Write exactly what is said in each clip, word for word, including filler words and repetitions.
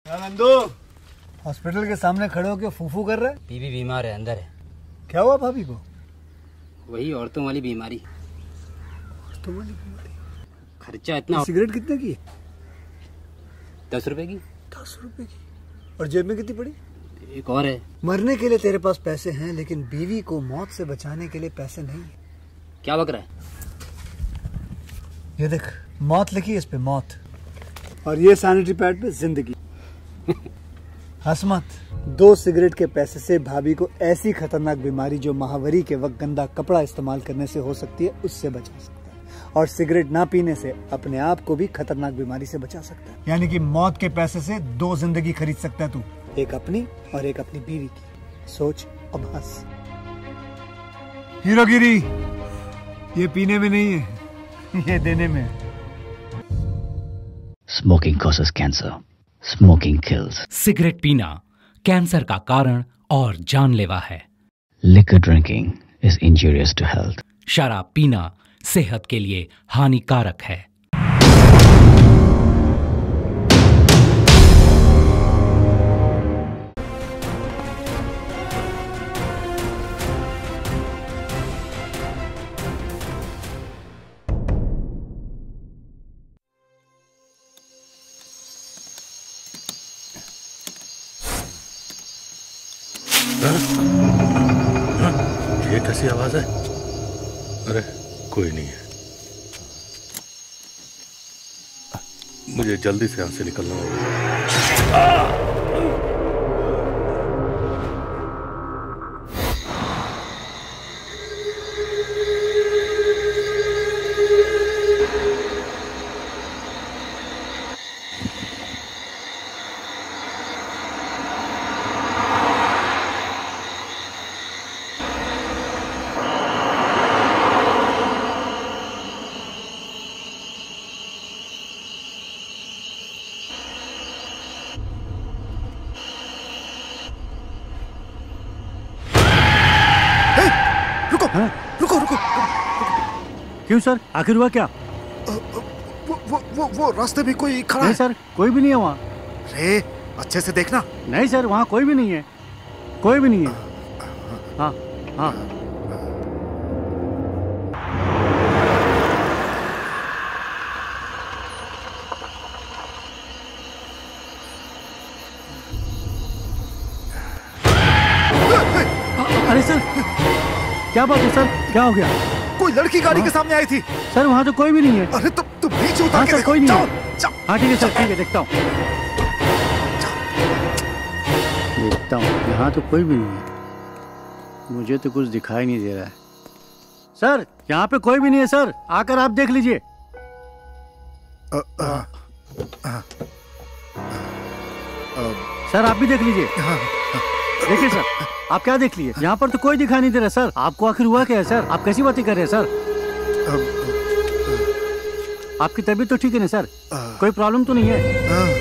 Nandu hospital के सामने खड़े होकर फूफू कर रहा है। बीबी बीमार है, अंदर है। क्या हुआ भाभी को? वही औरतों वाली बीमारी। औरतों वाली बीमारी? खर्चा इतना। सिगरेट कितने की? दस रुपए की। दस रुपए की? और जेब में कितनी पड़ी? एक और है। मरने के लिए तेरे पास पैसे हैं, लेकिन बीवी को मौत से बचाने के लिए पैसे नहीं है। क्या बक रहा है? ये देख, मौत लिखी है इस पे, मौत। और ये सैनिटरी पैड पे जिंदगी। हंस मत। दो सिगरेट के पैसे से भाभी को ऐसी खतरनाक बीमारी जो महावरी के वक्त गंदा कपड़ा इस्तेमाल करने से हो सकती है, उससे बचा सकता है। और सिगरेट ना पीने से अपने आप को भी खतरनाक बीमारी से बचा सकता है। यानी कि मौत के पैसे से दो जिंदगी खरीद सकता है तू, एक अपनी और एक अपनी बीवी की। सोच अब हंस। हीरोगिरी ये पीने में नहीं है, ये देने में है। Smoking causes cancer. Smoking kills. Cigarette पीना कैंसर का कारण और जानलेवा है। Liquor drinking is injurious to health. शराब पीना सेहत के लिए हानिकारक है। ये कैसी आवाज है? अरे कोई नहीं है। मुझे जल्दी से यहां से निकलना होगा। रुको रुको। क्यों सर, आखिर हुआ क्या? वो वो वो वो रास्ते में कोई खड़ा नहीं है? सर, कोई भी नहीं है वहाँ। अरे अच्छे से देखना। नहीं सर, वहाँ कोई भी नहीं है, कोई भी नहीं है। हाँ हाँ। अरे सर, क्या बात है सर, क्या हो गया? कोई लड़की गाड़ी के सामने आई थी। सर वहाँ तो कोई भी नहीं है। अरे तुम तुम नीचे उतर हाँ के सर, देखो। कोई नहीं जाओ, है। जाओ। हाँ ठीक है सर, ठीक है, देखता हूँ देखता हूँ। यहाँ तो कोई भी नहीं है, मुझे तो कुछ दिखाई नहीं दे रहा है। सर यहाँ पे कोई भी नहीं है सर, आकर आप देख लीजिए। सर आप भी देख लीजिए। देखिए सर, आप क्या देख लिए? यहाँ पर तो कोई दिखाई नहीं दे रहा सर। आपको आखिर हुआ क्या है सर? आप कैसी बातें कर रहे हैं सर? आपकी तबीयत तो ठीक है ना सर? कोई प्रॉब्लम तो नहीं है?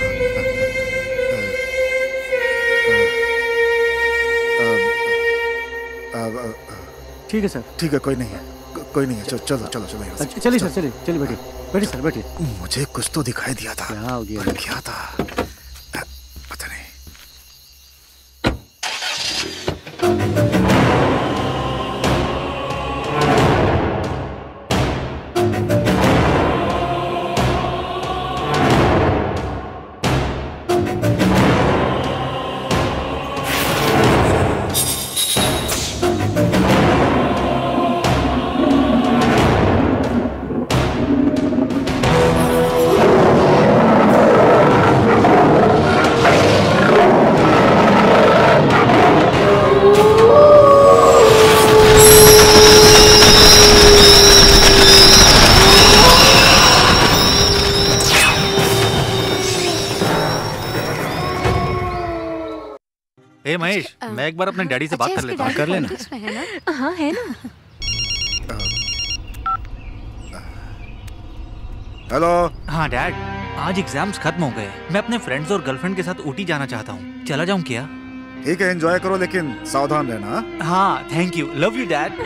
ठीक है सर, ठीक है, कोई नहीं है, को, कोई नहीं है। चलो चलो चलो चलो यहाँ से। अच्छा चलिए सर, चलिए चलिए, बैठिए बैठिए सर, बैठिए। मुझे कुछ तो दिखाई दिया था। क्या हो गया? पर क्या था पता नहीं। ए महेश, मैं एक बार अपने डैडी से बात कर लेता हूँ। कर लेना। हाँ है ना। हेलो। हाँ डैड, आज एग्जाम्स खत्म हो गए। मैं अपने फ्रेंड्स और गर्लफ्रेंड के साथ ऊटी जाना चाहता हूँ। चला जाऊँ क्या? ठीक है, एंजॉय करो, लेकिन सावधान रहना। हाँ thank you, love you dad.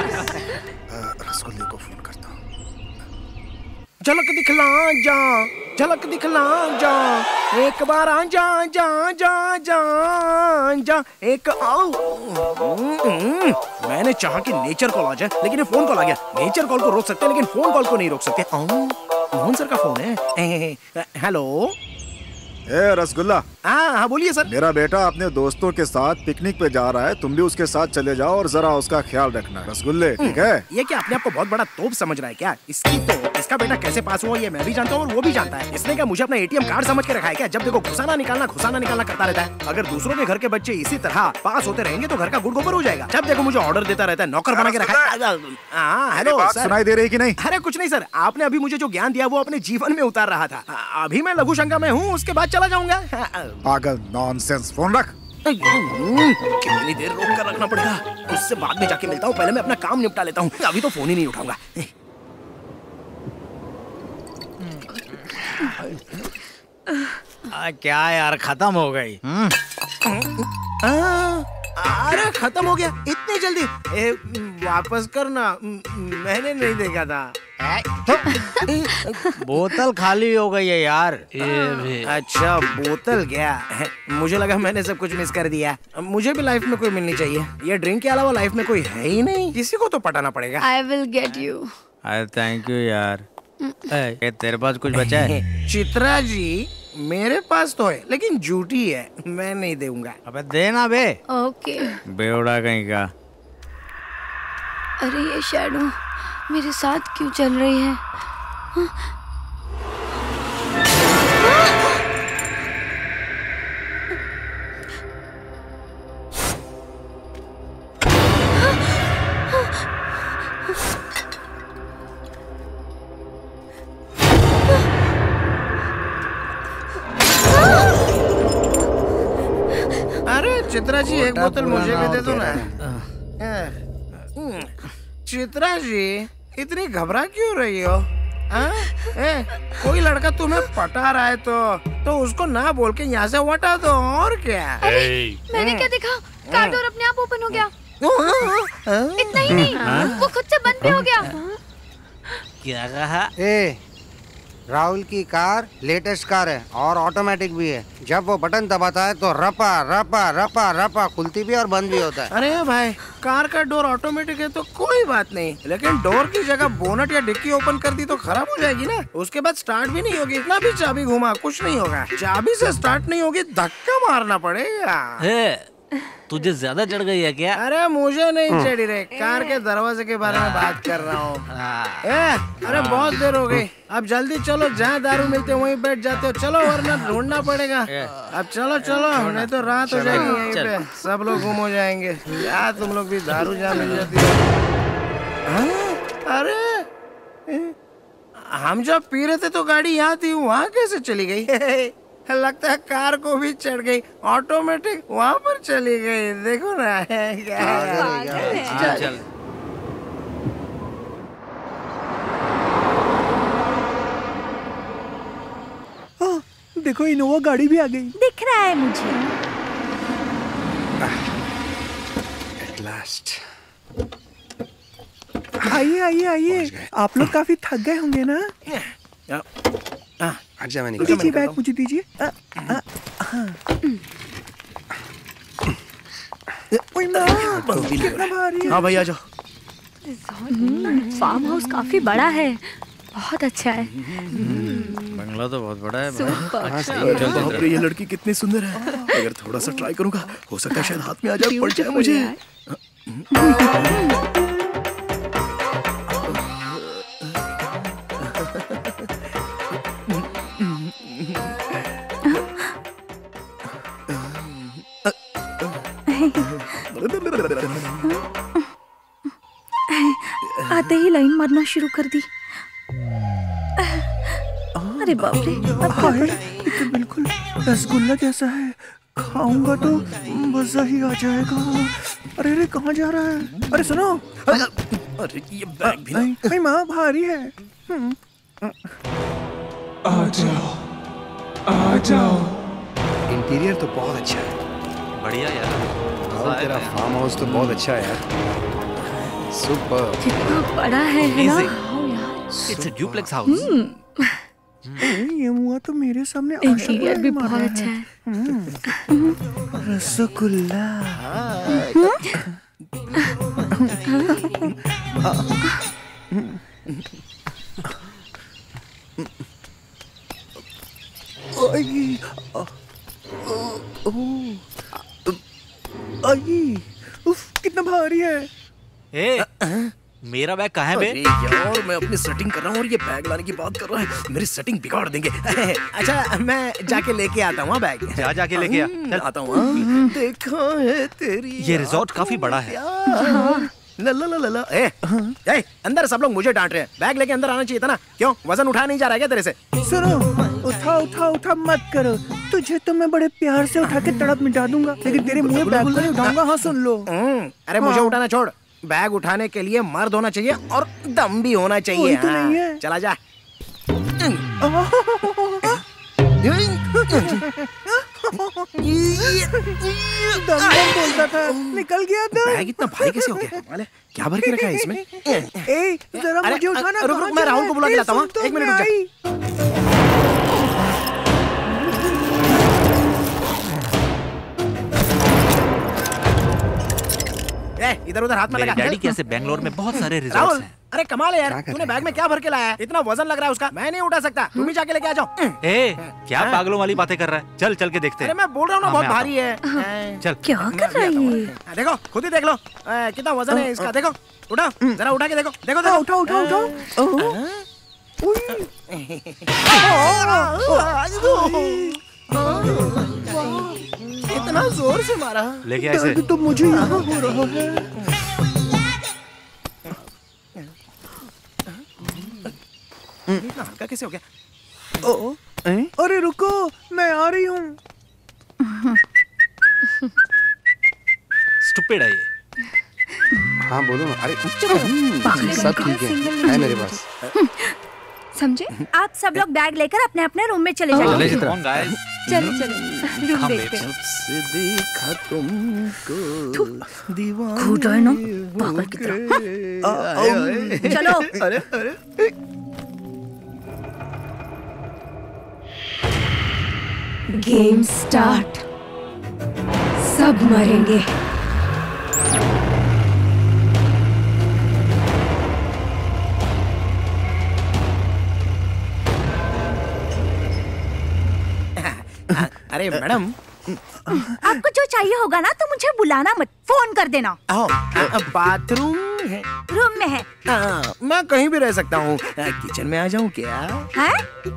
रसगुल्ले को फोन करता हूँ। झलक दिखला जा। झलक दिखला जा, एक बार आ जा जा जा जा जा एक आओ। मैंने चाहा कि नेचर कॉल आ जाए, लेकिन ये फोन कॉल आ गया। नेचर कॉल को रोक सकते हैं, लेकिन फोन कॉल को नहीं रोक सकते। मोहन सर का फोन है। हेलो, ए रसगुल्ला। हाँ हाँ बोलिए सर। मेरा बेटा अपने दोस्तों के साथ पिकनिक पे जा रहा है, तुम भी उसके साथ चले जाओ और जरा उसका ख्याल रखना रसगुल्ले, ठीक है? ये क्या अपने आप को बहुत बड़ा तोप समझ रहा है क्या? इसकी तो इसका बेटा कैसे पास हुआ ये मैं भी जानता हूँ और वो भी जानता है। इसने क्या मुझे अपना एटीएम कार्ड समझ के रखा है क्या? जब देखो घुसाना निकालना घुसाना निकालना करता रहता है। अगर दूसरों के घर के बच्चे इसी तरह पास होते रहेंगे तो घर का गुड़ गोबर हो जाएगा। जब देखो मुझे ऑर्डर देता रहता है, नौकर बना के रखा है। हाँ हेलो सर, सुनाई दे रही कि नहीं? अरे कुछ नहीं सर, आपने अभी मुझे जो ज्ञान दिया वो अपने जीवन में उतार रहा था। अभी मैं लघु शंका में हूँ, उसके बाद चला जाऊंगा। पागल, नॉनसेंस, फोन रख। कितनी देर रोक कर रखना पड़ेगा? उससे बाद में जाके मिलता हूँ, पहले मैं अपना काम निपटा लेता हूँ। अभी तो फोन ही नहीं उठाऊंगा। आ, क्या यार, खत्म हो गई। अरे खत्म हो गया इतनी जल्दी? ए, वापस करना, मैंने नहीं देखा था। बोतल खाली हो गई है यार। अच्छा बोतल गया, मुझे लगा मैंने सब कुछ मिस कर दिया। मुझे भी लाइफ में कोई मिलनी चाहिए। ये ड्रिंक के अलावा लाइफ में कोई है ही नहीं, किसी को तो पटाना पड़ेगा। I will get you. अरे थैंक यू यार। ए, तेरे पास कुछ बचा है? चित्रा जी मेरे पास तो है, लेकिन झूठी है, मैं नहीं दूंगा। अबे देना बे। ओके। बेवड़ा कहीं का। अरे ये शैडो मेरे साथ क्यों चल रही है? अरे चित्रा जी एक बोतल मुझे भी दे दो ना। चित्रा जी इतनी घबरा क्यों रही हो? आ? ए, कोई लड़का तुम्हें पटा रहा है तो तो उसको ना बोल के यहाँ से हटा दो, और क्या? अरे मैंने क्या देखा? कार डोर अपने आप ओपन हो गया। इतना ही नहीं, वो खुद से बंद भी हो गया। क्या कहा? ए, राहुल की कार लेटेस्ट कार है और ऑटोमेटिक भी है। जब वो बटन दबाता है तो रपा रपा रपा रपा खुलती भी और बंद भी होता है। अरे भाई, कार का डोर ऑटोमेटिक है तो कोई बात नहीं, लेकिन डोर की जगह बोनट या डिक्की ओपन कर दी तो खराब हो जाएगी ना। उसके बाद स्टार्ट भी नहीं होगी, इतना भी चाबी घुमा कुछ नहीं होगा। चाबी से स्टार्ट नहीं होगी, धक्का मारना पड़ेगा। तुझे ज्यादा चढ़ गई है क्या? अरे मुझे नहीं चढ़ी रे, कार के दरवाजे के बारे में बात कर रहा हूँ। अरे बहुत देर हो गई, अब जल्दी चलो, जहाँ दारू मिलते वहीं बैठ जाते हो। चलो वरना ढूंढना पड़ेगा। अब चलो चलो, नहीं तो रात हो जाएगी यहीं पे, सब लोग गुम हो जाएंगे। यार तुम लोग भी दारू जहाँ मिल जाती है। अरे हम जब पी रहे थे तो गाड़ी यहाँ थी, वहाँ कैसे चली गई? लगता है कार को भी चढ़ गई, ऑटोमेटिक वहाँ पर चली गई। देखो ना क्या। चल। देखो इनोवा गाड़ी भी आ गई। दिख रहा है मुझे। At last. आइए आइए आइए, आप लोग काफी थक गए होंगे ना? आजा, मैं दीजिए बैग मुझे दीजिए। कितना भारी है। हाँ भाई आ जाओ। फार्म हाउस काफी बड़ा है, बहुत अच्छा है। बंगला तो बहुत बड़ा है। बाप रे, ये लड़की कितनी सुंदर है। अगर थोड़ा सा ट्राई करूंगा, हो सकता है शायद हाथ में आ जाए, पड़ जाए मुझे। आते ही लाइन मारना शुरू कर दी। अरे बाप रे, ये तो बिल्कुल रसगुल्ला जैसा है, खाऊंगा तो मजा ही आ जाएगा। अरे अरे कहाँ जा रहा है? अरे सुनो, अरे ये बैग भी भाई माँ भारी है। आ जाओ, आ जाओ। इंटीरियर तो बहुत अच्छा है। बढ़िया यार, और तेरा फार्म हाउस तो बहुत अच्छा है यार। सुपर। कितना बड़ा है, है ना? It's a duplex house. ये बुआ तो मेरे सामने इंटीरियर भी बहुत अच्छा है। रसगुल्ला। आई, आई, उफ, कितना भारी है। ए, मेरा बैग कहाँ है बे? अरे यार मैं अपनी सेटिंग कर रहा हूँ और ये बैग लाने की बात कर रहा है, मेरी सेटिंग बिगाड़ देंगे। अच्छा मैं जाके लेके आता हूँ बैग। जा जाके लेके आ। चल आता हूँ। देखा है तेरी ये रिजॉर्ट काफी बड़ा है। ला ला ला ला। ए, ए, अंदर सब लोग मुझे डांट रहे हैं, बैग लेके अंदर आना चाहिए था ना। क्यों वजन उठा नहीं जा रहा है क्या तेरे से? सुनो, उठा उठा उठा मत करो, तुझे तो मैं बड़े प्यार से उठा के तड़प मिटा दूंगा, लेकिन तेरे मुंह बैग को नहीं उठाऊंगा। हाँ सुन लो। अरे मुझे उठाना छोड़, बैग उठाने के लिए मर्द होना चाहिए और दम भी होना चाहिए। तो नहीं है। चला जा। दम दम बोलता था, निकल गया दम। बैग इतना भारी कैसे हो गया? माले क्या भर के रखा है इसमें? ए, जरा मुझे उठाना। रुक रुक, मैं राहुल को बुला के लाता हूँ। एक मिनट रुक जा। इधर उधर हाथ में लगा। डैडी के ऐसे बेंगलोर में बहुत सारे रिजॉर्ट्स हैं। अरे कमाल है यार, तूने बैग में क्या भर के लाया है? इतना वजन लग रहा है उसका, मैं नहीं उठा सकता। तुम ही जाके लेके आ जाओ। ए, क्या पागलों वाली बातें कर रहा है? चल चल के देखते हैं। अरे मैं बोल रहा हूँ ना, बहुत भारी है। चल। क्या कर रहा है? देखो खुद ही देख लो कितना वजन है इसका। देखो उठा, जरा उठा के देखो। देखो देखो, उठा उठा उठा। इतना जोर से मारा, लेके ऐसे तो मुझे यहाँ हो रहा है। इतना हल्का कैसे हो गया? ओ, अरे रुको, मैं आ रही हूँ। स्टूपिड है ये। हाँ बोलो ना। अरे सब ठीक है, है मेरे पास। समझे? आप सब लोग बैग लेकर अपने अपने रूम में चले जाइए। चलो चलो रूम देखते हैं। से देखा तुमको दीवाना खुद है ना पागल की तरह। चलो। अरे अरे गेम स्टार्ट। सब मरेंगे। अरे मैडम, आपको जो चाहिए होगा ना तो मुझे बुलाना मत, फोन कर देना। बाथरूम है? रूम में है। आ, मैं कहीं भी रह सकता हूँ। किचन में आ जाऊँ क्या? है?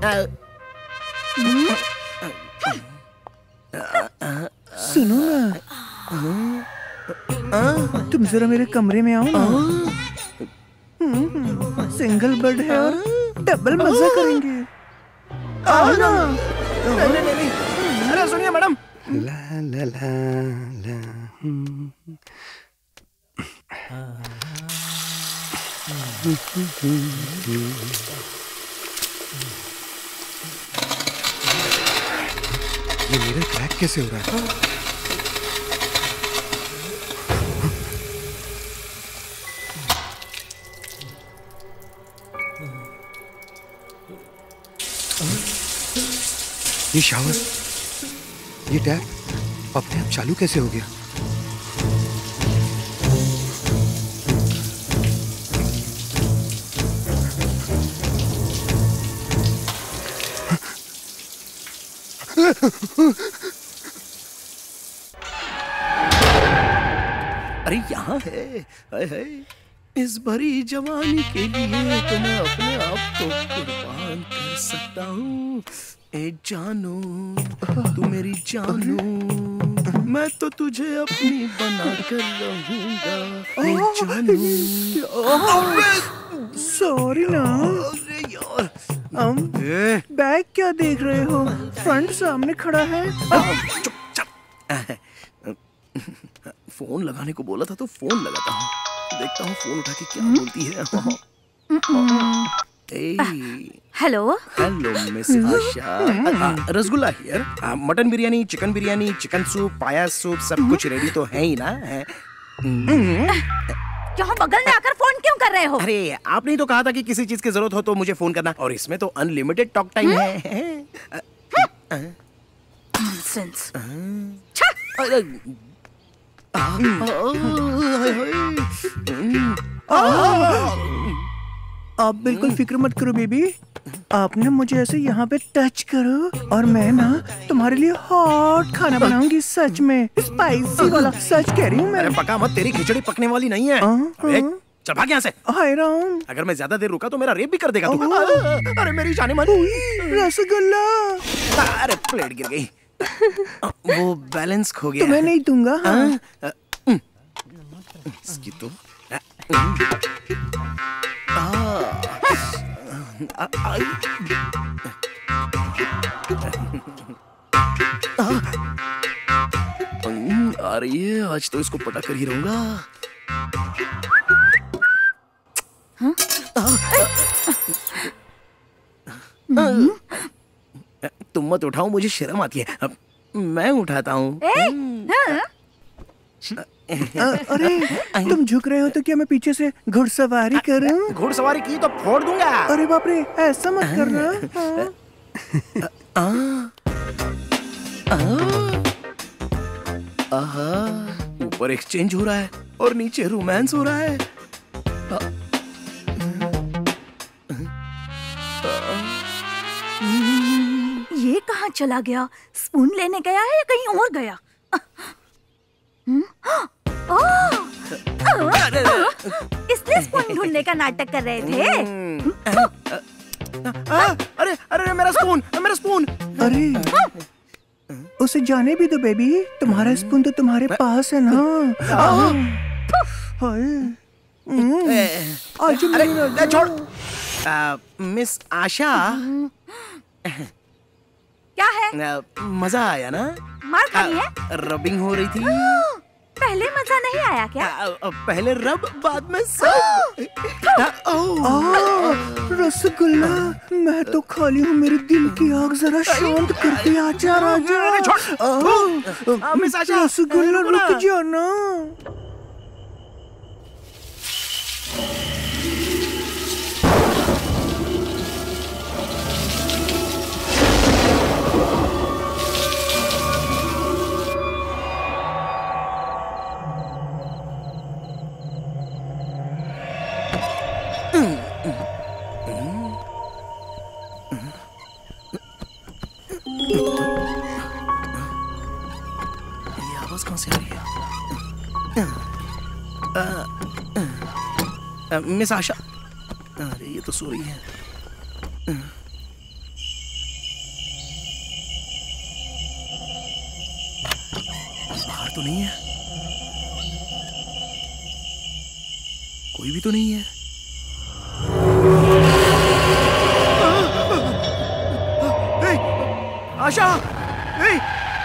सुनो ना, तुम जरा मेरे कमरे में आओ ना। सिंगल बेड है और डबल मजा करेंगे। आओ ना। नहीं नहीं नहीं, अरे सुनिए मैडम। ला ला ला ला। ये मेरा क्रैक कैसे हो रहा है? ये शावर, ये टैप अपने आप चालू कैसे हो गया? अरे यहाँ है, है, है। इस भरी जवानी के लिए तो मैं अपने आप को कुर्बान कर सकता हूँ। ए जानू, तू मेरी जानू, मैं तो तुझे अपनी बना कर रहूंगा। ए जानू। सॉरी ना। अरे यार, हम बैग क्या देख रहे हो? फ्रंट सामने खड़ा है। चुप चुप। फोन लगाने को बोला था तो फोन लगाता हूँ, देखता हूँ फोन उठा के क्या बोलती है। Hello hello miss Asha, rasgulla here. Mutton biryani, chicken biryani, chicken soup, paya soup सब कुछ रेडी तो है ही ना? है? यहाँ बगल में आकर फोन क्यों कर रहे हो? अरे आपने ही तो कहा था कि किसी चीज की जरूरत हो तो मुझे फोन करना, और इसमें तो अनलिमिटेड टॉक टाइम है। नॉनसेंस। आप बिल्कुल फिक्र मत करो बेबी, आपने मुझे ऐसे यहाँ पे टच करो और मैं ना तुम्हारे लिए हॉट खाना बनाऊंगी, सच में स्पाइसी वाला, सच कह रही हूँ मैं। अरे पका मत, तेरी खिचड़ी पकने वाली नहीं है। अबे, चल भाग यहाँ से। हाय राम, अगर मैं ज्यादा देर रुका तो मेरा रेप भी कर देगा तू। अरे मेरी जाने मन। रसगुल्ला। अरे प्लेट गिर गई, वो बैलेंस खो गया। तुम्हें नहीं दूंगा। हाँ? इसकी तो आ रही है, आज तो इसको पटा कर ही रहूंगा। हाँ? तुम मत उठाओ, मुझे शर्म आती है। अब मैं उठाता हूँ। अरे तुम झुक रहे हो तो क्या मैं पीछे से घुड़सवारी करूं? घुड़सवारी की तो फोड़ दूंगा। अरे बाप रे, ऐसा मत करना। ऊपर एक्सचेंज हो रहा है और नीचे रोमांस हो रहा है। ये कहाँ चला गया? स्पून लेने गया है या कहीं और गया? इसलिए स्पून ढूंढने का नाटक कर रहे थे। आ, अरे अरे मेरा स्पून, मेरा स्पून। अरे उसे जाने भी दो बेबी, तुम्हारा स्पून तो तुम्हारे पास है ना। अरे छोड़। मिस आशा, क्या है? मजा आया ना? मार खाई है? रबिंग हो रही थी। पहले मजा नहीं आया क्या? आ, पहले रब बाद में सब। रसगुल्ला, मैं तो खाली हूँ, मेरे दिल की आग जरा शांत करके आजा राजा। रसगुल्ला रुक जाना। मिस आशा, अरे ये तो सो रही है। बाहर तो नहीं है, कोई भी तो नहीं है। ए, आशा, ए,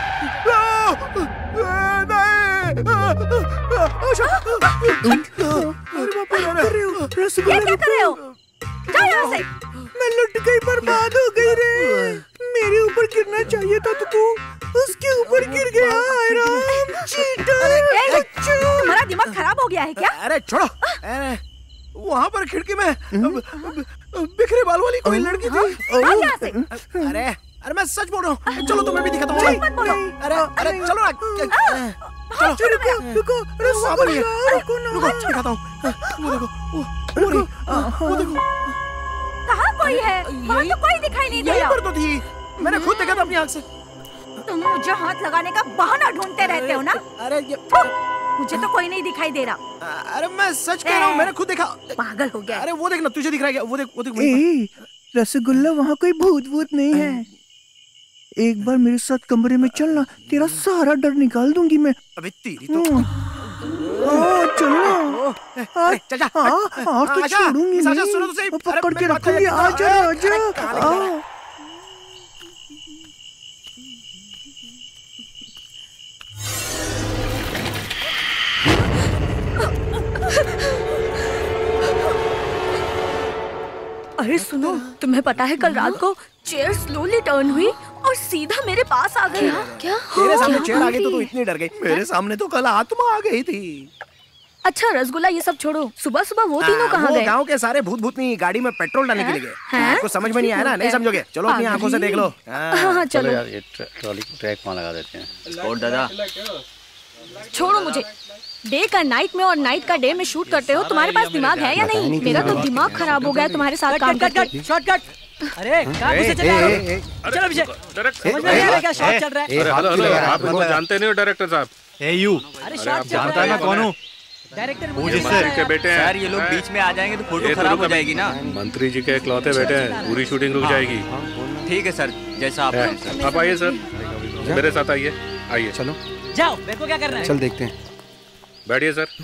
ये क्या कर रहे हो? जाओ यहाँ से। मैं लुट गई, बर्बाद हो गई रे। मेरे ऊपर गिरना चाहिए था तो तू उसके ऊपर गिर गया। राम चीटर। तुम्हारा दिमाग खराब हो गया है क्या? अरे छोड़ो। अरे वहाँ पर खिड़की में बिखरे बाल वाली कोई लड़की थी। अरे अरे मैं सच बोल रहा हूँ, चलो तुम्हें भी दिखाता हूँ। अरे अरे चलो ना, चलो रुको रुको, वहाँ पर है, रुको रुको दिखाता हूँ। वो देखो, वो देखो, वो देखो। कहाँ कोई है? वहाँ तो कोई दिखाई नहीं दे रहा। यहीं पर तो थी, मैंने खुद देखा था अपनी आँख से। तुम मुझे हाथ लगाने का बहाना ढूंढते रहते हो ना? अरे ये मुझे तो कोई नहीं दिखाई दे रहा। अरे मैं सच कह रहा हूँ, मैंने खुद देखा। पागल हो गया। अरे वो देखना, तुझे दिख रहा है क्या? वो देख, वो देख। ए, रसगुल्ला, वहाँ कोई भूत भूत नहीं है। एक बार मेरे साथ कमरे में चलना, तेरा सारा डर निकाल दूंगी मैं। अबे तेरी तो चलना। चल हाँ हाँ तो छोड़ूंगी नहीं, पकड़ के रखूंगी। आजा आजा। अरे सुनो, तुम्हें पता है कल रात को चेयर स्लोली टर्न हुई और सीधा मेरे पास आ गई। क्या? तेरे सामने चेयर आ गई तो तू इतनी डर गई। मेरे सामने तो कल आत्मा आ गई थी। अच्छा रसगुल्ला ये सब छोड़ो, सुबह सुबह वो तीनों कहाँ गए? गांव के सारे भूत भूतनी गाड़ी में पेट्रोल डालने के लिए गए। आपको समझ में नहीं आया ना? नहीं समझोगे? चलो अपनी आंखों से देख लो। हाँ चलो यार, ये ट्रॉली ट्रैक वहाँ लगा देते हैं। और दादा छोड़ो मुझे। डे का नाइट में और नाइट का डे में शूट करते हो, तुम्हारे पास दिमाग है या नहीं? मेरा तो दिमाग खराब हो गया तुम्हारे साथ काम करके। शॉर्टकट। अरे कहाँ घुसे चले आ रहे हो? चलो अभिषेक, समझ में नहीं आ रहा क्या शॉट चल रहा है? हेलो हेलो, आप इनको जानते नहीं हो डायरेक्टर साहब? ए यू, अरे शॉट जानता है मैं कौन हूँ? डायरेक्टर मुझे मंत्री के बेटे हैं। सर ये लोग बीच में आ जाएंगे तो फोटो खराब हो जाएगी ना। मंत्री जी के इकलौते बेटे हैं, पूरी शूटिंग रुक जाएगी। ठीक है सर, जैसा आप। आप आइए सर, मेरे साथ आइए। आइए चलो जाओ, मेरे को क्या करना है? चल देखते हैं। बैठिए सर।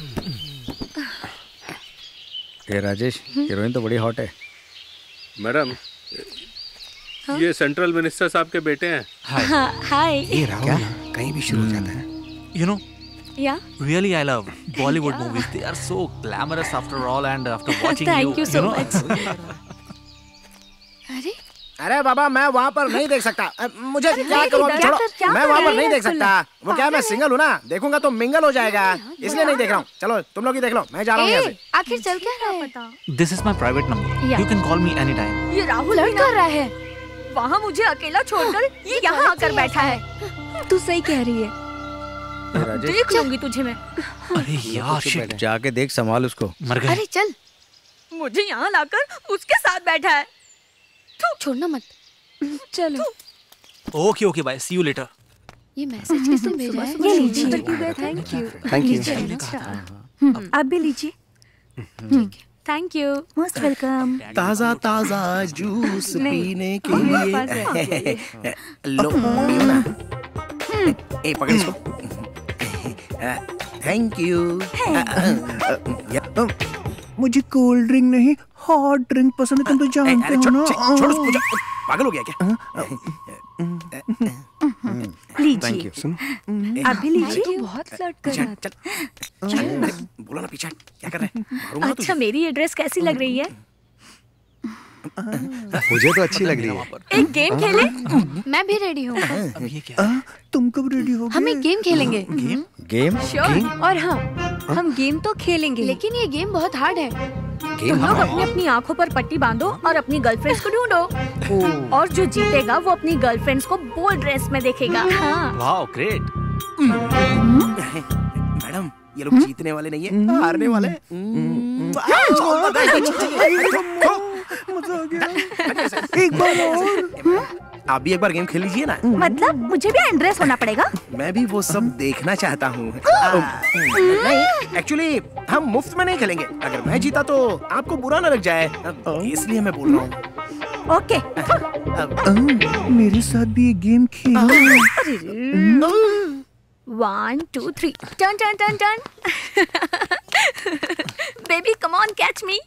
ये राजेश, हीरोइन तो बड़ी हॉट है। मैडम, ये सेंट्रल मिनिस्टर साहब के बेटे हैं। हाय। ये राहुल कहीं भी शुरू हो जाता है। You know, Yeah. really I love Bollywood movies. They are so glamorous after all, and after watching Thank you, you so know. much. अरे अरे बाबा, मैं वहाँ पर नहीं देख सकता। अ, मुझे क्या करूँ? क्या छोड़ो, कर- क्या मैं कर वहाँ रहे पर नहीं हैं? देख सकता। वो क्या, मैं सिंगल हूँ ना, देखूंगा तो मिंगल हो जाएगा, इसलिए नहीं देख रहा हूँ। चलो तुम लोग ही देख लो, मैं जा रहा हूँ यहाँ से। आखिर चल क्या रहा है? This is my private number. Yeah. You can call me anytime. ये राहुल फ्लर्ट कर रहा है। वहाँ मुझे अकेला छोड़कर ये यहाँ आकर बैठा है। तू सही कह रही है। देख लूंगी तुझे मैं। अरे यार शिट, जाके देख, संभाल उसको। मर गए। अरे चल, मुझे यहाँ लाकर उसके साथ बैठा है। छोड़ना मत। चलो। Okay okay bye, see you later. ये मैसेज किसने भेजा है? ये लीजिए। Thank you. Thank you. आप भी लीजिए। Thank you, most welcome. ताजा ताजा जूस पीने के लिए लो, पियो ना। ए पकड़ इसको। Thank you. मुझे कोल्ड ड्रिंक नहीं, हॉट ड्रिंक पसंद है, तुम तो जानते हो ना। छोड़ उसको, मुझे पागल हो गया क्या? लीजिए। सुन, आप भी लीजिए। तू बहुत फ्लर्ट कर रहा चल चल, बोलो ना पीछे, क्या कर रहे हैं? मारूंगा ना तुझे। अच्छा मेरी ये ड्रेस कैसी लग रही है? मुझे तो अच्छी लग रही है। एक गेम खेले? मैं भी रेडी हूँ। अब ये क्या? तुम कब रेडी हो? हम एक गेम खेलेंगे। गेम? गेम? श्योर। और हाँ, हम गेम तो खेलेंगे, लेकिन ये गेम बहुत हार्ड है। तुम लोग अपनी अपनी आंखों पर पट्टी बांधो और अपनी गर्लफ्रेंड्स को ढूंढो, और जो जीतेगा वो अपनी गर्लफ्रेंड्स को बोल्ड ड्रेस में देखेगा। हाँ। Wow great. मैडम, ये लोग जीतने वाले नहीं है, हारने वाले हैं। मजा आ गया। एक बार और। आप भी एक बार गेम खेल लीजिए ना। मतलब मुझे भी अनड्रेस होना पड़ेगा? मैं भी वो सब देखना चाहता हूँ। नहीं, एक्चुअली हम मुफ्त में नहीं खेलेंगे। अगर मैं जीता तो आपको बुरा न लग जाए, इसलिए मैं बोल रहा हूँ। ओके। मेरे साथ भी ये गेम खेलो। One two three, turn turn turn turn. Baby come on, catch me.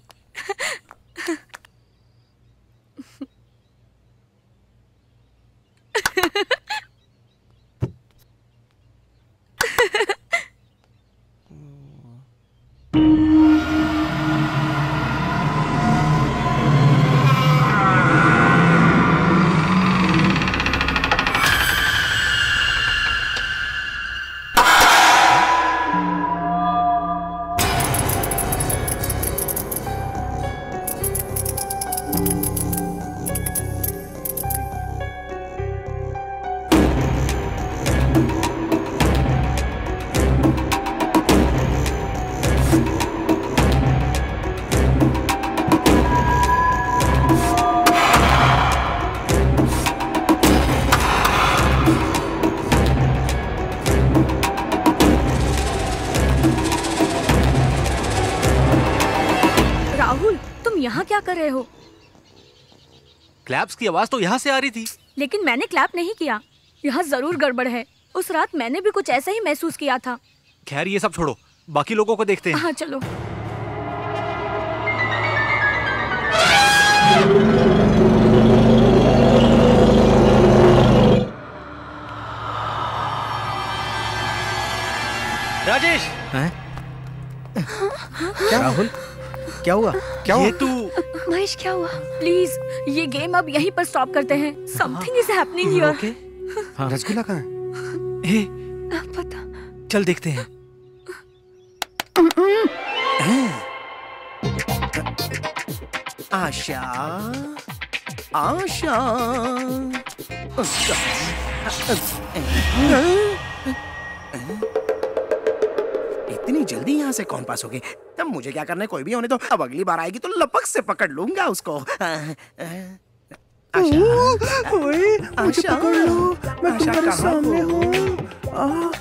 यहाँ क्या कर रहे हो? क्लैप्स की आवाज तो यहाँ से आ रही थी। लेकिन मैंने क्लैप नहीं किया। यहाँ जरूर गड़बड़ है। उस रात मैंने भी कुछ ऐसा ही महसूस किया था। खैर ये सब छोड़ो, बाकी लोगों को देखते हैं। हाँ चलो। राजेश। हैं? राहुल, क्या हुआ? क्या हुआ? ये तू महेश, क्या हुआ? प्लीज ये गेम अब यहीं पर स्टॉप करते हैं। Something is happening here. Rasgulla कहाँ है? हे, पता। चल देखते हैं। आशा आशा इतनी जल्दी यहाँ से कौन पास हो गए? अब मुझे क्या करना है, कोई भी होने दो। अब अगली बार आएगी तो लपक से पकड़ लूंगा उसको। ओए, मुझे पकड़ लो, मैं तुम्हारे सामने हूँ।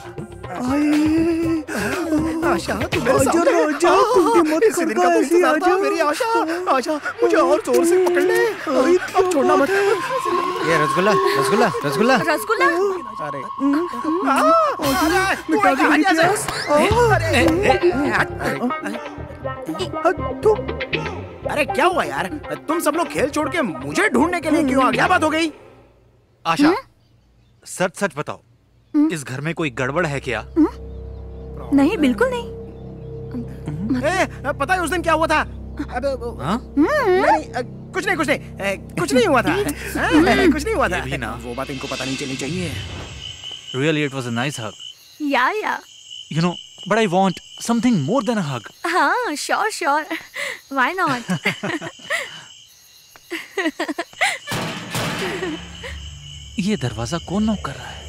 आशा तू मेरे सामने है। राजा, तुम मत इसी दिन का तो इंतजार था मेरी आशा। आशा मुझे और जोर से पकड़ ले, अब छोड़ना मत। ये रसगुल्ला रसगुल्ला रसगुल्ला रसगुल्ला। अरे मिटा दे मेरी प्यास। अरे क्या हुआ यार, तुम सब लोग खेल छोड़ के मुझे ढूंढने के लिए क्यों आ? क्या बात हो गई? आशा, सच सच बताओ, इस घर में कोई गड़बड़ है क्या? नहीं, बिल्कुल नहीं। ए, पता है उस दिन क्या हुआ था? अब नहीं, कुछ नहीं कुछ नहीं कुछ नहीं हुआ था। कुछ नहीं हुआ था। ये भी ना। वो बात इनको पता नहीं चलनी चाहिए। Really, it was a nice hug. या या You know, but I want something more than a hug. हाँ, श्योर श्योर, व्हाई नॉट। ये दरवाजा कौन नॉक कर रहा है?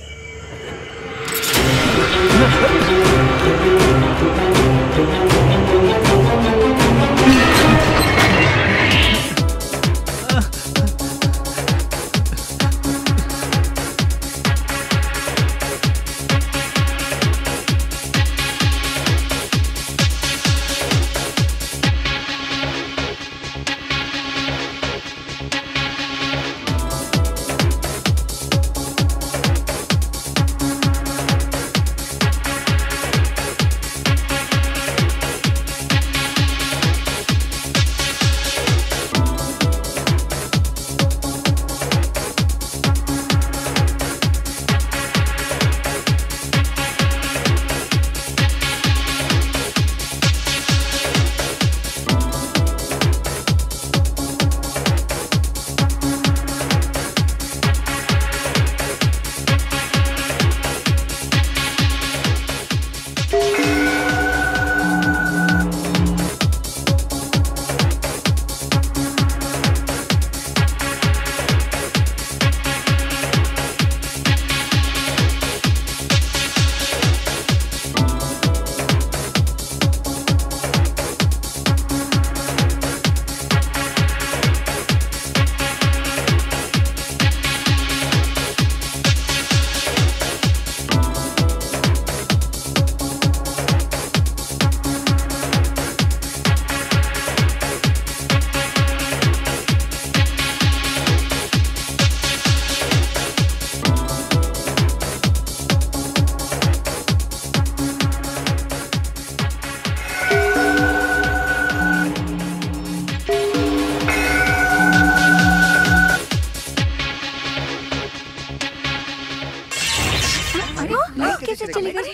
कैसे चली गई?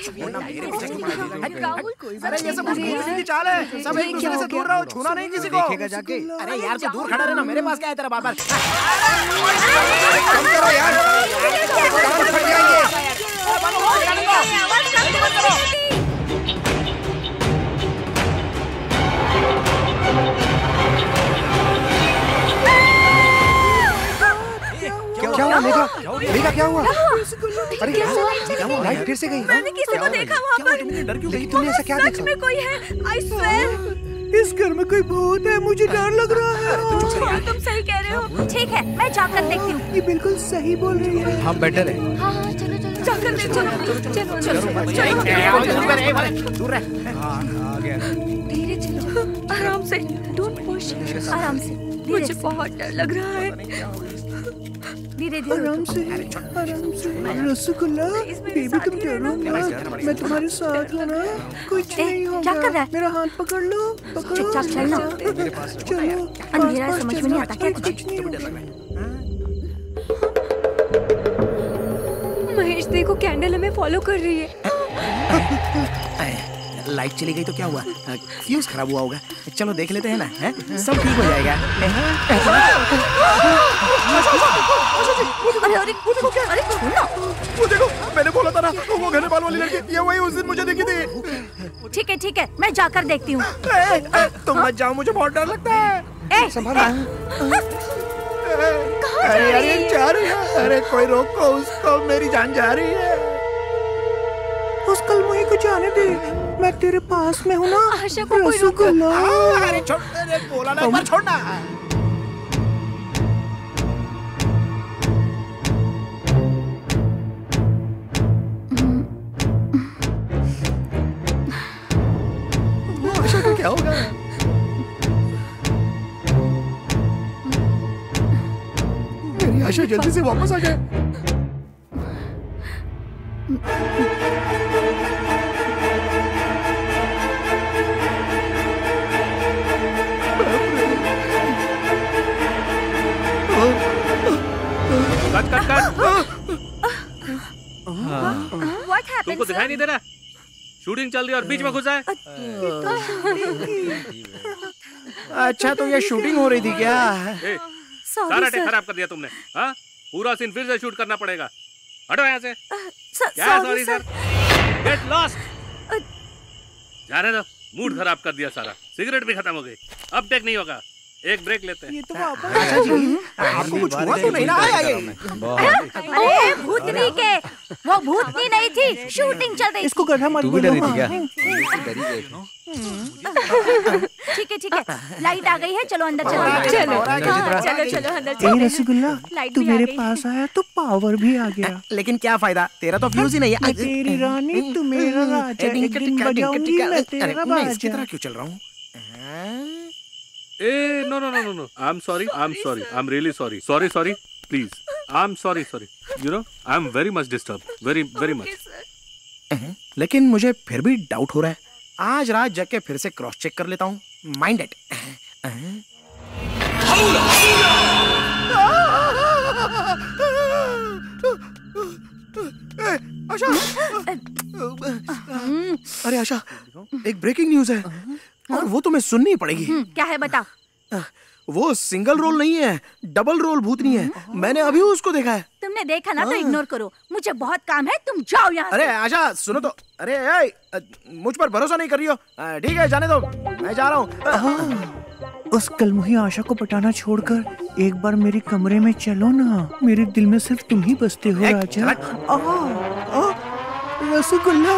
अरे ये सब उसकी की चाल है, सब एक दूसरे से दूर रहो, छूना नहीं किसी को। देखेगा जाके। अरे यार तू दूर खड़ा रहना, मेरे पास क्या है तेरा बार-बार। कम करो यार, कान फट जाएंगे। क्या हुआ मेघा? मेघा क्या हुआ? अरे क्या हुआ? लाइट फिर से गई। मैंने किसी को देखा वहाँ पर। डर क्यों गई? तुमने ऐसा क्या देखा? सच में कोई है, I swear। इस घर में कोई भूत है, मुझे डर लग रहा है। तुम सही कह रहे हो। ठीक है, मैं जाकर देखती हूँ। ये बिल्कुल सही बोल रही है। हम बेटर है। हाँ हाँ चलो चलो जाकर देखो। चलो चलो चलो। दूर रह। आ गया। धीरे चलो, आराम से, डोंट पुश, आराम से। मुझे बहुत डर लग रहा है। धीरे धीरे, आराम से, आराम से। रसगुल्ला, बेबी तुम डरो मत, मैं तुम्हारे साथ हूँ ना, कुछ नहीं होगा। क्या कर रहा है? मेरा हाथ पकड़ लो, पकड़ो। चुपचाप चलना। चलो, अंधेरा समझ में नहीं आता क्या तुझे? महेश देखो, कैंडल हमें फॉलो कर रही है। लाइट चली गई तो क्या हुआ? फ्यूज खराब हुआ होगा। चलो देख लेते हैं ना, है? सब ठीक हो जाएगा। अरे अरे अरे छोड़ना। वो देखो, मैंने बोला था ना, वो घने बाल वाली लड़की, ये वही उस दिन मुझे दिखी थी। ठीक है ठीक है, मैं जाकर देखती हूँ। तुम मत जाओ, मुझे बहुत डर लगता है। संभाल। अरे अरे जा रही है, अरे कोई रोको उसको, मेरी जान जा रही है। उस कलमुही को जाने दे, मैं तेरे पास में हूँ ना। आशा को कोई रोको। अरे छोड़, अरे बोला ना एक बार छोड़ना। आशा को क्या होगा? मेरी आशा जल्दी से वापस आ जाए। Cut cut cut. What happened, तुमको दिखाई नहीं दे रहा? शूटिंग चल रही है और बीच में घुसा है। अच्छा तो ये शूटिंग हो रही थी क्या? ए, सारा टेक खराब कर दिया तुमने। हाँ, पूरा सीन फिर से शूट करना पड़ेगा। हटो यहाँ से। क्या सॉरी सर? Get lost. जाने दो, मूड खराब कर दिया सारा। सिगरेट भी खत्म हो गई, अब टेक नहीं होगा। एक ब्रेक लेते हैं। ये तो अच्छा जी, आपको कुछ हुआ तो नहीं ना? अरे भूतनी के, वो भूतनी नहीं थी, शूटिंग चल रही। इसको गधा मत बोलो। ठीक है ठीक है, लाइट आ गई है, चलो अंदर चलो। चलो चलो चलो अंदर चलो। ए रसगुल्ला, तू मेरे पास आया तो पावर भी आ गया। लेकिन क्या फायदा, तेरा तो फ्यूज ही नहीं है। मैं तेरी रानी, तू मेरा राजा, एक दिन बजाऊंगी मैं तेरा बाजा। इस तरह क्यों चल रहा हूँ? ए no no no no no, I am sorry, I am sorry, I am really sorry, sorry sorry, please, I am sorry sorry, you know I am very much disturb, very very much. लेकिन मुझे फिर भी doubt हो रहा है, आज रात जग के फिर से क्रॉस चेक कर लेता हूँ। Mind it. आशा, अरे आशा, एक ब्रेकिंग न्यूज है और वो तुम्हें सुननी पड़ेगी। क्या है बता। वो सिंगल रोल नहीं है, डबल रोल भूतनी है। मैंने अभी उसको देखा है। तुमने देखा ना तो इग्नोर करो, मुझे बहुत काम है, तुम जाओ यहाँ से। अरे आशा सुनो तो, अरे ए, मुझ पर भरोसा नहीं कर रही हो? ठीक है जाने दो, मैं जा रहा हूँ। उस कलमुही आशा को पटाना छोड़कर एक बार मेरे कमरे में चलो ना, मेरे दिल में सिर्फ तुम ही बसते हो राजा। रसगुल्ला।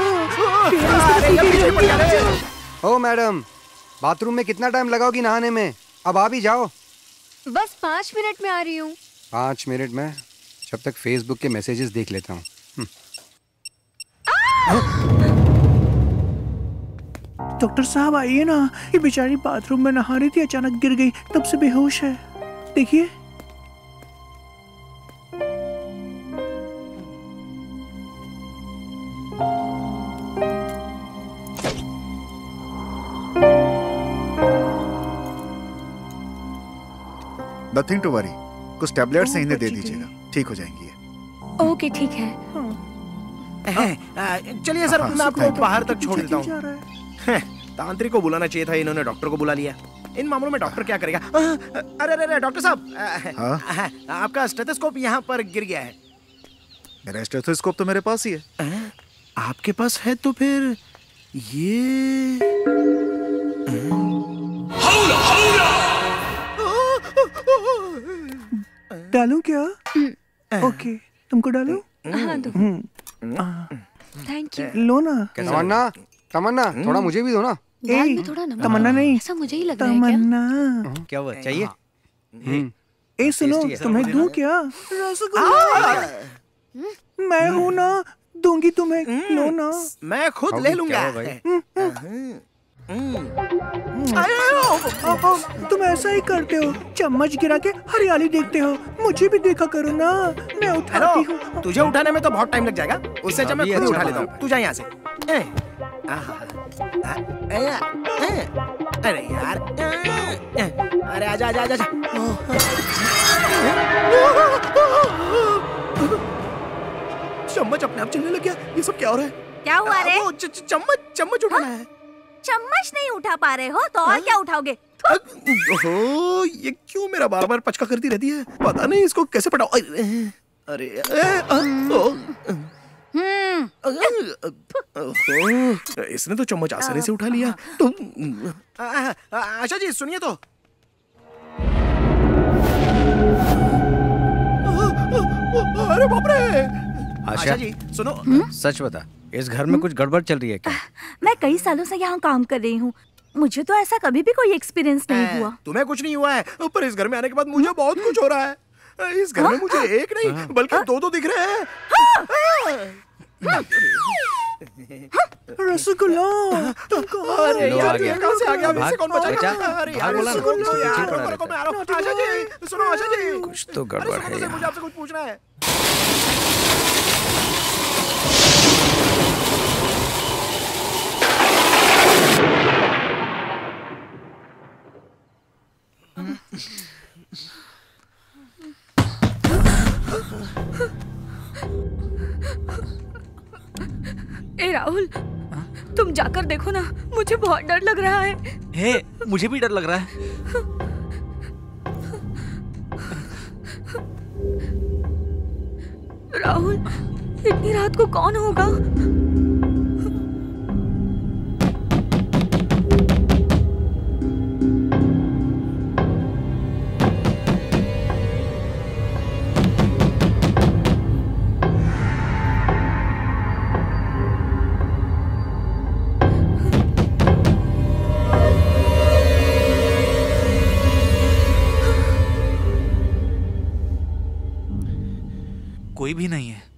ओ मैडम, बाथरूम में कितना टाइम लगाओगी नहाने में? अब आ भी जाओ। बस पाँच मिनट में आ रही हूँ। पाँच मिनट में? जब तक फेसबुक के मैसेजेस देख लेता हूँ। डॉक्टर साहब आइए ना, ये बेचारी बाथरूम में नहा रही थी, अचानक गिर गई, तब से बेहोश है। देखिए। नथिंग टू वरी, कुछ टैबलेट्स इन्हें दे दीजिएगा, ठीक हो जाएंगी। ओके ठीक है। चलिए सर, मैं आपको बाहर तक छोड़ देता हूँ। तांत्रिक को बुलाना चाहिए था, इन्होंने डॉक्टर को बुला लिया। इन मामलों में डॉक्टर क्या करेगा? अरे अरे अरे डॉक्टर साहब, हाँ? आपका स्टेथोस्कोप यहाँ पर गिर गया है। मेरा स्टेथोस्कोप तो मेरे पास ही है। आपके पास है तो फिर ये डालूं क्या? ओके, तुमको डालूं? हाँ दो। Thank you. लो ना। तमन्ना, तमन्ना, थोड़ा मुझे भी दो ना। दाल में थोड़ा नमक। तमन्ना नहीं, ऐसा मुझे ही लग रहा है। तमन्ना। क्या हुआ, चाहिए? ए सुनो, तुम्हें दूं क्या? रसगुल्ला। मैं हूँ ना, दूंगी तुम्हें, लो ना। मैं खुद ले लूंगा। तुम ऐसा ही करते हो, चम्मच गिरा के हरियाली देखते हो। मुझे भी देखा करो ना, मैं उठाती हूँ। तुझे उठाने में तो बहुत टाइम लग जाएगा, उससे अच्छा मैं खुद उठा लेता हूँ। तू जा यहाँ से। अरे यार, अरे आजा आजा आजा। चम्मच अपने आप चलने लग गया, ये सब क्या हो रहा है? क्या हुआ रे? चम्मच चम्मच उठाना है। चम्मच नहीं उठा पा रहे हो तो और क्या उठाओगे? ओहो, ये क्यों मेरा बार बार पचका करती रहती है? पता नहीं इसको कैसे पटाओ। अरे इसने तो चम्मच आसानी से उठा लिया। तो आशा जी सुनिए तो। अरे बाप रे। आशा जी सुनो, सच बता, इस घर में कुछ गड़बड़ चल रही है क्या? मैं कई सालों से यहाँ काम कर रही हूँ, मुझे तो ऐसा कभी भी कोई एक्सपीरियंस नहीं हुआ। तुम्हें कुछ नहीं हुआ है, पर इस घर में आने के बाद मुझे बहुत कुछ हो रहा है। इस घर में मुझे एक नहीं बल्कि दो दो दिख रहे हैं। रसगुल्ला, अरे यार ये कहाँ से आ गया? भाग, इसे कौन बचाएगा? बचा, अरे भाग यार बोला ना, रसगुल्ला इसके यार, पीछे पड़ा रुको, रहता मैं आ रहा हूँ। आशा जी सुनो, आशा जी कुछ तो गड़बड़ अरे है सुनो, यहाँ। मुझे आपसे कुछ पूछना है। ए राहुल, तुम जाकर देखो ना, मुझे बहुत डर लग रहा है। हे, मुझे भी डर लग रहा है। राहुल, इतनी रात को कौन होगा? कोई भी नहीं है।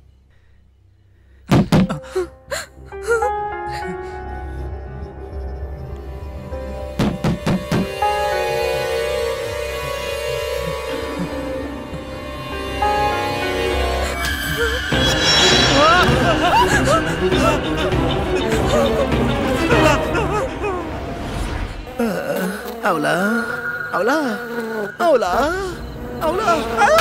अवला, अवला, अवला, अवला।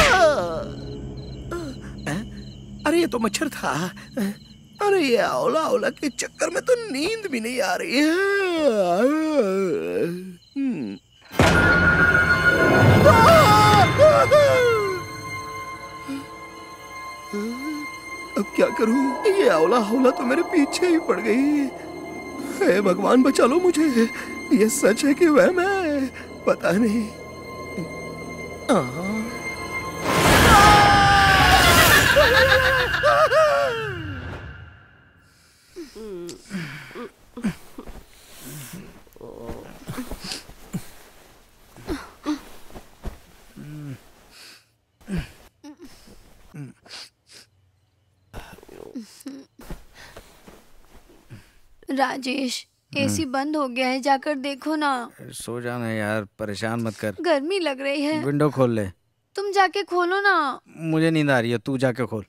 अरे ये तो मच्छर था। अरे ये अवला अवला के चक्कर में तो नींद भी नहीं आ रही है। अब क्या करूं? ये अवला अवला तो मेरे पीछे ही पड़ गई। हे भगवान बचा लो मुझे। ये सच है कि वह मैं पता नहीं। आ, राजेश, एसी बंद हो गया है, जाकर देखो ना। सो जाना यार, परेशान मत कर। गर्मी लग रही है। विंडो खोल ले। तुम जाके खोलो ना। मुझे नींद आ रही है, तू जाके खोल।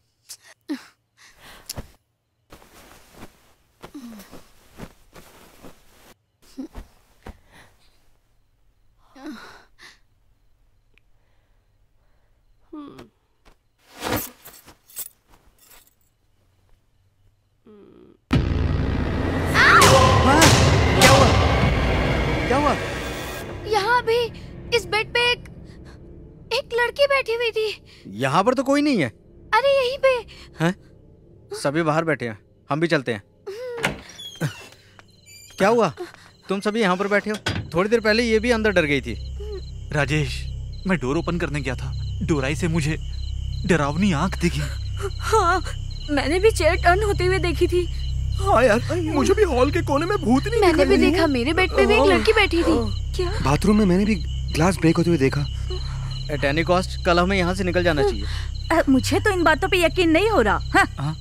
क्या हुआ? यहाँ भी इस बेड पे एक एक लड़की बैठी हुई थी। यहाँ पर तो कोई नहीं है। अरे यहीं पे हैं? सभी बाहर बैठे हैं, हम भी चलते हैं। क्या हुआ? तुम सभी यहाँ पर बैठे हो? थोड़ी देर पहले ये भी अंदर डर गई थी। राजेश, मैं डोर ओपन करने गया था, डोराई से मुझे डरावनी आंख दिखी। हाँ, मैंने भी चेयर टर्न होते हुए देखी थी। हाँ यार, मुझे भी हॉल के कोने में भूत नहीं मैंने भी देखा, मेरे बेड पे भी एक लड़की बैठी थी। क्या? बाथरूम में मैंने भी ग्लास ब्रेक होते हुए देखा। एट एनी कॉस्ट कल हमें यहाँ से निकल जाना चाहिए। आ, मुझे तो इन बातों पे यकीन नहीं हो रहा। हाँ?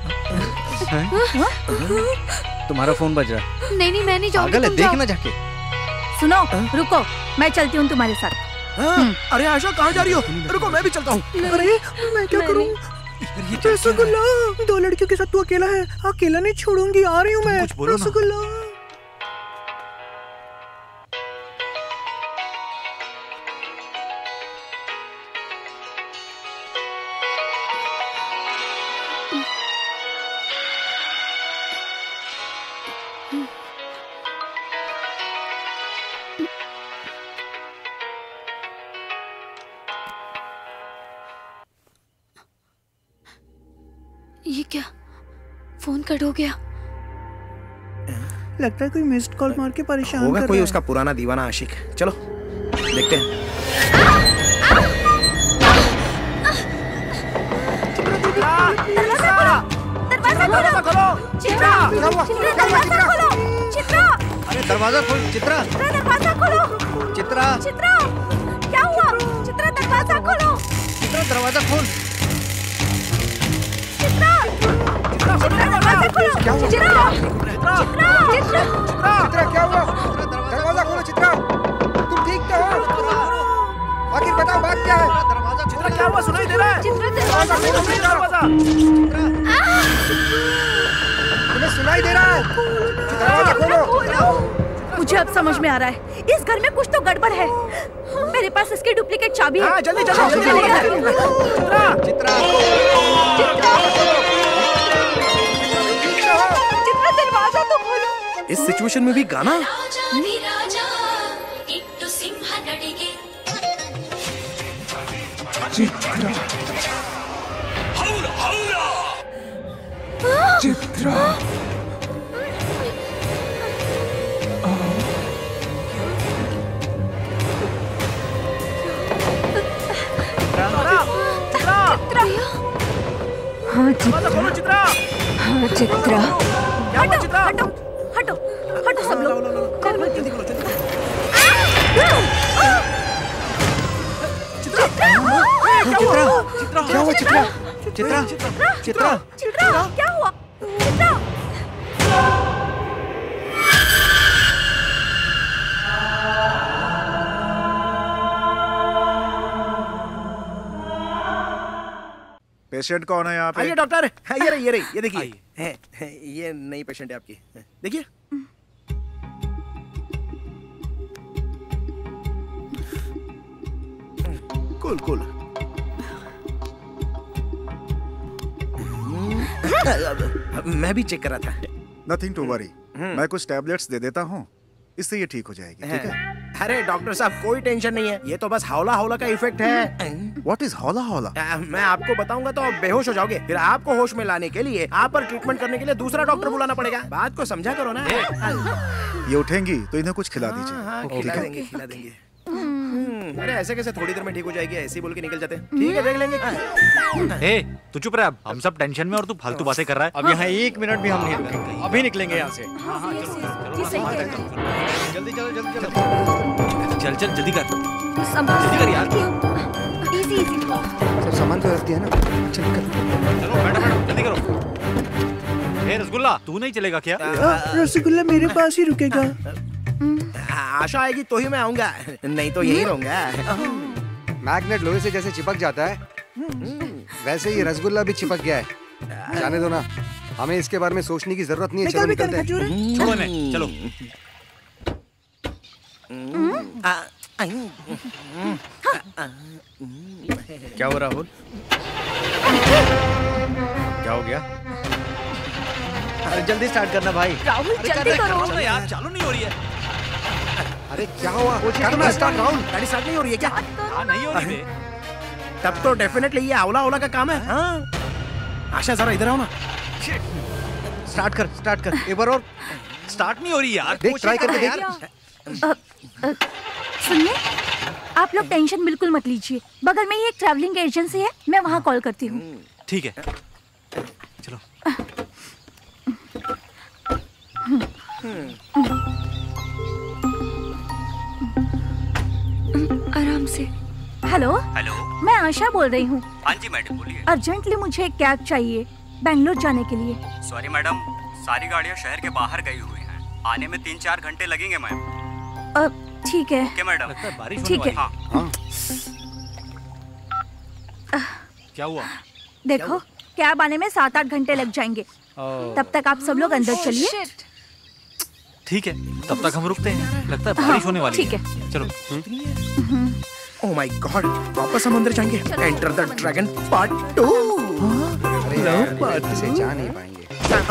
तुम्हारा फोन बज रहा है। नहीं नहीं, मैं नहीं जाऊंगी, पागल है, तुम देख जाओ। ना जाके। सुनो, रुको, मैं चलती हूँ तुम्हारे साथ। अरे आशा, कहाँ जा रही हो? रुको, मैं भी चलता हूँ। अरे मैं क्या करूँ? रसगुल्ला, दो लड़कियों के साथ तू अकेला है। अकेला नहीं छोड़ूंगी, आ रही हूँ मैं। रसगुल्ला। ये क्या? फोन कट हो गया। लगता है कोई मिस्ड कॉल मार के परेशान होगा कर कोई रहा उसका पुराना दीवाना आशिक। चलो देखते हैं। दरवाजा खोलो, दरवाजा खोलो, चित्रा, चित्रा दरवाजा खोलो, चित्रा। अरे दरवाजा खोल चित्रा। चित्रा दरवाजा खोलो। चित्रा। चित्रा, क्या हुआ? चित्रा दरवाजा खोलो। चित्रा दरवाजा खोल। चित्रा, चित्रा दरवाजा खोलो। क्या हुआ? चित्रा, चित्रा, चित्रा, चित्रा क्या हुआ? दरवाजा खोलो चित्रा। तुम ठीक तो हो? आखिर बताओ बात क्या है? चित्रा क्या हुआ? सुनाई दे रहा है? चित्रा दरवाजा खोलो, दरवाजा। तुम्हें सुनाई दे रहा है? दरवाजा खोलो। मुझे अब समझ में आ रहा है, इस घर में कुछ तो गड़बड़ है। मेरे पास इसकी डुप्लीकेट चाबी है। हाँ, जल्दी जल्दी जल्दी चलेगा। चित्रा, चित्रा, चित्रा, चित्रा दरवाजा तो खोलो। इस सिचुएशन में भी गाना? चित्रा, चित्रा, हाँ चित्रा, खोलो चित्रा। हाँ चित्रा। क्या हुआ चित्रा? हटो, हटो, हटो सब लोग। जल्दी खोलो जल्दी। चित्रा, चित्रा, क्या हुआ चित्रा? चित्रा, चित्रा, चित्रा, क्या हुआ? चित्रा। पेशेंट कौन है यहाँ पे? आइए डॉक्टर, ये रही ये रही ये देखिए, है, है, ये नई पेशेंट है आपकी, देखिए। Cool cool. मैं भी चेक कर रहा था। नथिंग टू वरी, मैं कुछ टैबलेट्स दे देता हूँ, इससे ये ठीक हो जाएगी, ठीक है? अरे डॉक्टर साहब कोई टेंशन नहीं है, ये तो बस हौला हौला का इफेक्ट है। What is हौला हौला? आ, मैं आपको बताऊंगा तो आप बेहोश हो जाओगे, फिर आपको होश में लाने के लिए आप पर ट्रीटमेंट करने के लिए दूसरा डॉक्टर बुलाना पड़ेगा। बात को समझा करो ना। ये उठेंगी तो इन्हें कुछ खिला दीजिए। हाँ, ठीक खिला है? देंगे खिला देंगे। अरे ऐसे कैसे थोड़ी देर में ठीक हो जाएगी, ऐसे ही बोल के निकल जाते हैं। ठीक है देख लेंगे। ए, तू चुप रह, अब हम सब टेंशन में और तू फालतू बातें कर रहा है। अब यहाँ एक मिनट भी हम नहीं रुकेंगे, अभी निकलेंगे यहाँ से। जल्दी चलो, जल्दी चलो। चल चल जल्दी कर, संभाल जल्दी कर यार। Easy easy. सब सामान तो रख दिया ना, चल कर। चलो बैठो बैठो, जल्दी करो। ए रसगुल्ला, तू नहीं चलेगा क्या? रसगुल्ला मेरे पास ही रुकेगा। आशा आएगी तो ही मैं आऊंगा, नहीं तो यही रहूंगा। मैग्नेट लोहे से जैसे चिपक जाता है, वैसे ही रसगुल्ला भी चिपक गया है। जाने दो ना, हमें इसके बारे में सोचने की जरूरत नहीं है। चलो निकलते हैं। छोड़ो इन्हें, चलो। क्या हो राहुल? क्या हो गया? अरे जल्दी स्टार्ट करना भाई। राहुल जल्दी करो यार, चालू नहीं हो रही है। अरे क्या हुआ? करना स्टार्ट राहुल। गाड़ी स्टार्ट नहीं हो रही है क्या? हाँ नहीं हो रही है। तब तो डेफिनेटली ये अवला अवला का काम है। हाँ आशा जरा इधर आओ ना। स्टार्ट कर, स्टार्ट कर एक बार और। स्टार्ट नहीं हो रही यार, देख ट्राई करके देख। सुनिए, आप लोग टेंशन बिल्कुल मत लीजिए, बगल में ही एक ट्रैवलिंग एजेंसी है, मैं वहाँ कॉल करती हूँ। ठीक है चलो। आराम से। हेलो हेलो, मैं आशा बोल रही हूँ। हाँ जी मैडम बोलिए। अर्जेंटली मुझे एक कैब चाहिए बेंगलोर जाने के लिए। सॉरी मैडम, सारी गाड़ियाँ शहर के बाहर गई हुई हैं, आने में तीन चार घंटे लगेंगे मैम। ठीक है। ओके मैडम, ठीक है। हाँ। क्या हुआ? देखो कैब आने में सात आठ घंटे लग जाएंगे, तब तक आप सब लोग अंदर चलिए। ठीक है, तब तक हम रुकते हैं, लगता है बारिश होने वाली ठीक है। चलो। ओह माय गॉड, वापस हम अंदर जाएंगे। Enter the dragon part two. से जा नहीं पाएंगे।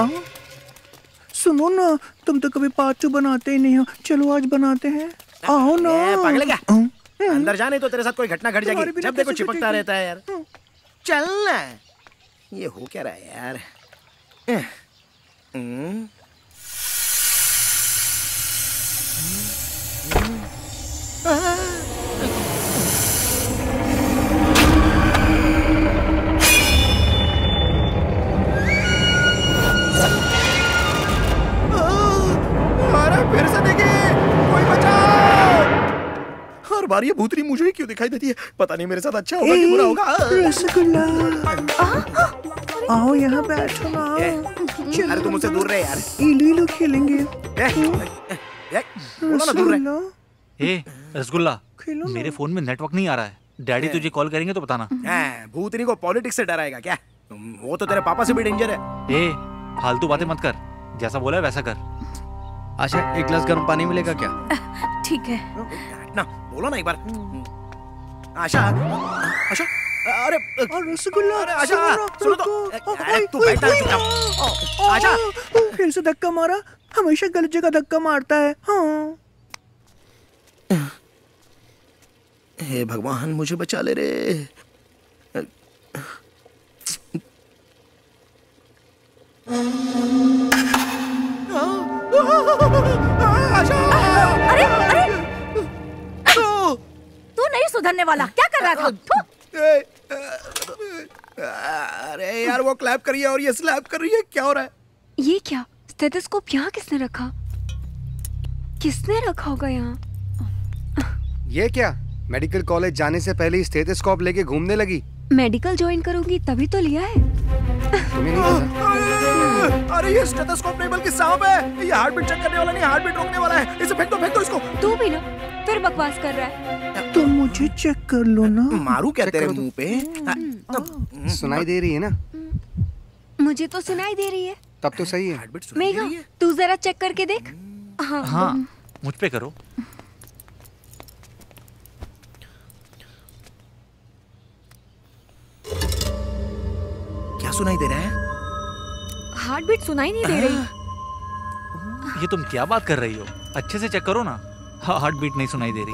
सुनो ना, तुम तो कभी पार्ट टू बनाते ही नहीं हो, चलो आज बनाते हैं। आओ ना। पागल है क्या? अंदर जाने तो तेरे साथ कोई घटना घट जाएगी, जब देखो चिपकता रहता है यार। चल ना, ये हो क्या रहा है यार? और ये भूतनी मुझे ही क्यों दिखाई देती है? पता नहीं मेरे साथ अच्छा होगा कि बुरा होगा। रसगुल्ला, आओ यहाँ बैठो ना। अरे तुम मुझसे दूर रहे यार। इलू इलू खेलेंगे। बोलो ना दूर रहे। ए रसगुल्ला, मेरे फोन में नेटवर्क नहीं आ रहा है। डैडी तुझे कॉल करेंगे तो बताना। भूतनी को पॉलिटिक्स से डराएगा क्या? वो तो तेरे पापा से भी डेंजर है। ए फालतू बातें मत कर, जैसा बोला है वैसा कर। आशा, एक गिलास गर्म पानी मिलेगा क्या? ठीक है ना, बोलो ना एक बार। आशा, आशा, अरे रसगुल्ला, अरे आशा, सुनो तो। अरे तू बैठ ना चुपचाप। आशा, फिर से धक्का मारा। हमेशा गलत जगह धक्का मारता है। हाँ। हे भगवान, मुझे बचा ले रे। अरे अरे तू नहीं सुधरने वाला, क्या कर रहा था? अरे यार, वो क्लैप कर रही है और ये स्लैप कर रही है, क्या हो रहा है? ये क्या? स्टेथोस्कोप यहाँ किसने रखा? किसने रखा होगा यहाँ? ये क्या? मेडिकल कॉलेज जाने से पहले ही स्टेथोस्कोप लेके घूमने लगी। मेडिकल ज्वाइन करूंगी तभी तो लिया है। तुम्हें नहीं पता? अरे ये स्टेथोस्कोप नहीं बल्कि सांप है। ये हार्ट बीट चेक करने वाला नहीं, हार्ट बीट रोकने वाला है। इसे फेंक दो, फेंक दो इसको। तू भी ना फिर बकवास कर रहा है। तो मुझे चेक कर लो ना। मारू क्या तेरे मुंह पे? सुनाई दे रही है ना? मुझे तो सुनाई दे रही है। तब तो सही है। मेघा, तू जरा चेक करके देख। हाँ हाँ, मुझ पे करो। क्या सुनाई दे रहा है? हार्ट बीट सुनाई नहीं दे रही। ये तुम क्या बात कर रही हो? अच्छे से चेक करो ना। हार्ट बीट नहीं सुनाई दे रही।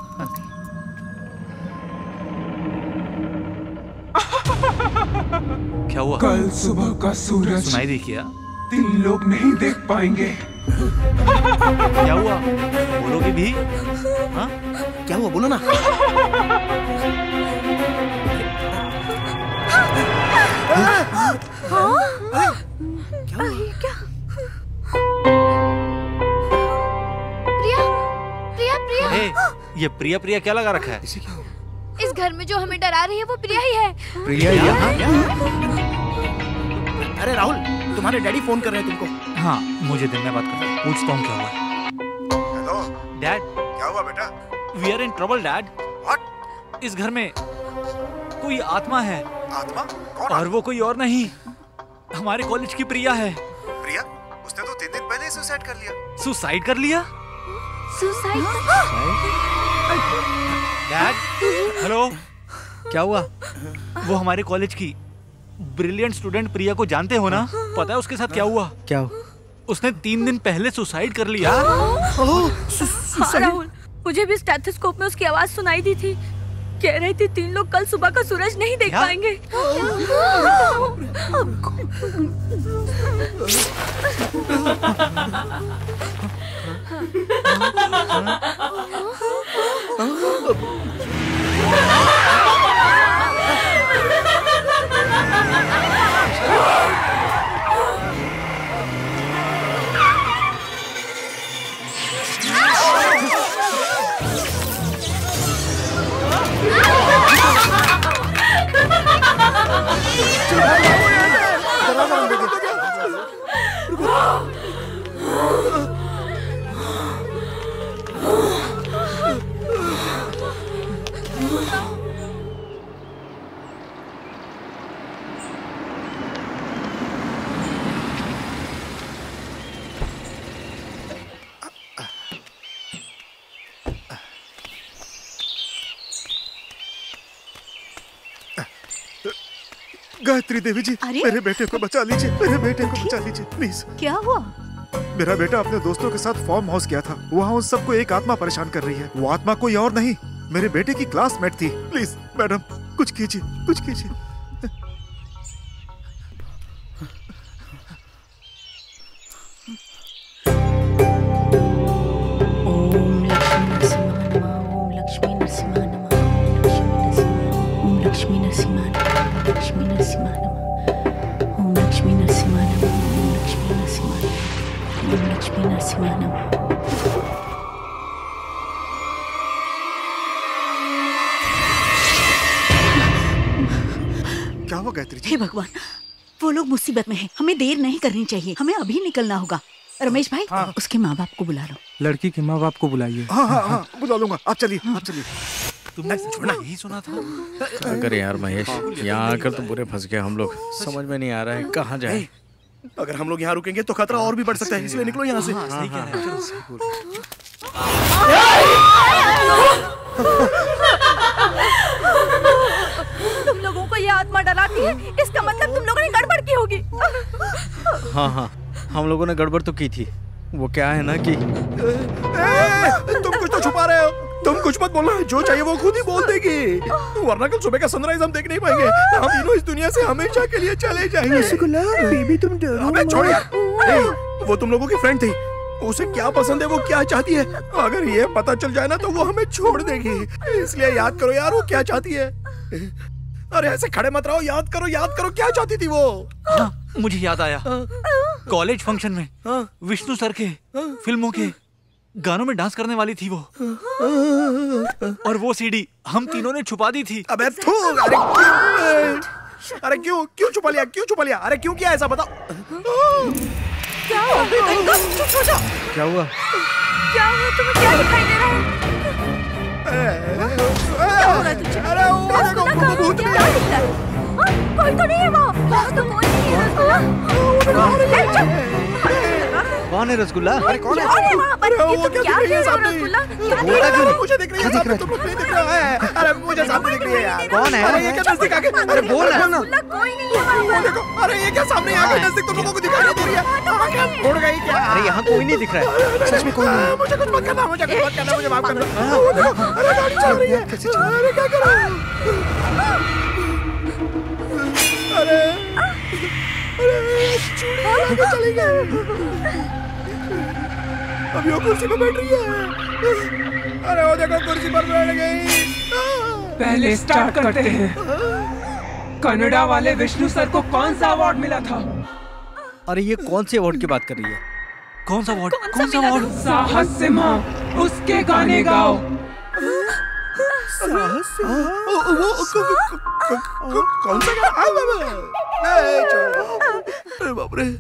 क्या हुआ? कल सुबह का सूरज सुनाई दी क्या? तीन लोग नहीं देख पाएंगे। क्या हुआ? बोलोगे भी? हाँ? क्या हुआ? बोलो ना। हाँ? क्या क्या? प्रिया, प्रिया, प्रिया। ए, ये प्रिया प्रिया क्या लगा रखा है? इस घर में जो हमें डरा रही है वो प्रिया ही है। प्रिया यहाँ? अरे राहुल, तुम्हारे डैडी फोन कर रहे हैं तुमको। हाँ, मुझे दिन में बात कर, पूछता हूँ क्या हुआ। हेलो डैड, क्या हुआ बेटा? We are in trouble dad. What? इस घर में कोई आत्मा है। आत्मा? कौन? और वो कोई और नहीं, हमारे कॉलेज की प्रिया है। प्रिया? उसने तो तीन दिन पहले ही सुसाइड कर लिया। सुसाइड कर लिया? सुसाइड? Dad, hello. क्या हुआ? वो हमारे कॉलेज की ब्रिलियंट स्टूडेंट प्रिया को जानते हो ना? पता है उसके साथ क्या हुआ? क्या? उसने तीन दिन पहले सुसाइड कर लिया। हाँ, राहुल, मुझे भी स्टेथोस्कोप में उसकी आवाज सुनाई दी थी। कह रही थी तीन लोग कल सुबह का सूरज नहीं देख पाएंगे। गायत्री देवी जी, मेरे बेटे को बचा लीजिए, मेरे बेटे को बचा लीजिए प्लीज। क्या हुआ? मेरा बेटा अपने दोस्तों के साथ फार्म हाउस गया था। वहाँ उन सबको एक आत्मा परेशान कर रही है। वो आत्मा कोई और नहीं, मेरे बेटे की क्लासमेट थी। प्लीज मैडम, कुछ कीजिए, कुछ कीजिए। लक्ष्मी नरसिम्हा नमः, लक्ष्मी नरसिम्हा नमः, ओम लक्ष्मी नरसिम्हा नमः, ओम लक्ष्मी नरसिम्हा नमः, ओम लक्ष्मी नरसिम्हा नमः, ओम लक्ष्मी नरसिम्हा नमः। हुआ गायत्री जी? हे भगवान, वो लोग मुसीबत में हैं। हमें देर नहीं करनी चाहिए, हमें अभी निकलना होगा। रमेश भाई, हाँ। उसके माँ बाप को बुला लो। लड़की के माँ बाप को बुलाइए। हाँ हाँ हाँ बुला लूंगा। आप चलिए, आप चलिए। तुमने छोड़ा यही सुना था। क्या करें यार महेश, यहाँ आकर तो बुरे फंस गए हम लोग। समझ में नहीं आ रहा है कहाँ जाए। अगर हम लोग यहाँ रुकेंगे तो खतरा और भी बढ़ सकता है, इसलिए निकलो यहाँ से। सही कह रहे हैं। तुम लोगों को ये आत्मा डराती है, इसका मतलब तुम लोगों ने गड़बड़ की होगी। हाँ हाँ, हम लोगों ने गड़बड़ तो की थी। वो क्या है ना कि ए, तुम कुछ तो छुपा रहे हो। तुम कुछ मत बोलना, जो चाहिए वो खुद ही बोल देगी, वरना कल सुबह का सनराइज हम देख नहीं पाएंगे। हम तीनों इस दुनिया से हमेशा के लिए चले जाएंगे। रसगुल्ला, बेबी तुम डरो अबे छोड़ यार। ए, वो तुम लोगों की फ्रेंड थी, उसे क्या पसंद है, वो क्या चाहती है, अगर ये पता चल जाए ना तो वो हमें छोड़ देगी। इसलिए याद करो यार वो क्या चाहती है। अरे ऐसे खड़े मत रहो, याद करो याद करो क्या चाहती थी वो। हाँ, मुझे याद आया, कॉलेज फंक्शन में विष्णु सर के फिल्मों के गानों में डांस करने वाली थी वो, और वो सीडी हम तीनों ने छुपा दी थी। अबे थू, अरे अरे क्यों क्यों छुपा लिया, क्यों छुपा लिया, अरे क्यों किया ऐसा बताओ। क्या हुआ? चुप हो जाओ। क्या हुआ? क्या हुआ? तुम्हें क्या दिखाई दे रहा है? क्या हो रहा है तुझे? अरे वो देखो भूत भी है। कोई तो नहीं है वहाँ, वहाँ तो कोई नहीं है रसगुल्ला। कौन है रसगुल्ला? अरे कौन है? अरे वहाँ पर ये तुम क्या देख रहे हो रसगुल्ला? क्या देख रहे हो? मुझे दिख रही है सामने, तुम लोग नहीं दिख रहा है। अरे मुझे सामने दिख रही है यार। कौन है? अरे ये क्या नजदीक आके, अरे बोल ना। रसगुल्ला कोई नहीं है वहाँ पर। देखो, अरे ये क्या सामने आके नजदीक तुम लोगों को दिखाई नहीं दे रही है। उड़ गई क्या? अरे यहाँ कोई नहीं दिख रहा है, सच में कोई नहीं। मुझे कुछ मत करना, मुझे कुछ मत करना, मुझे माफ करना। वो देखो, अरे गाड़ी चल रही है। अरे क्या कर रहा है? अरे अरे चूड़ी लेके चली गई। अभी वो कुर्सी पे बैठ रही है। अरे वो देखो कुर्सी पर बैठ गई। पहले स्टार्ट करते हैं। कनाडा वाले विष्णु सर को कौन सा अवार्ड मिला था? अरे ये कौन से अवार्ड की बात कर रही है? कौन सा अवार्ड? कौन सा अवार्ड? साहस सिम्हा, उसके गाने गाओ। साहस सिम्हा? वो कौन सा गाना? अरे बाप रे।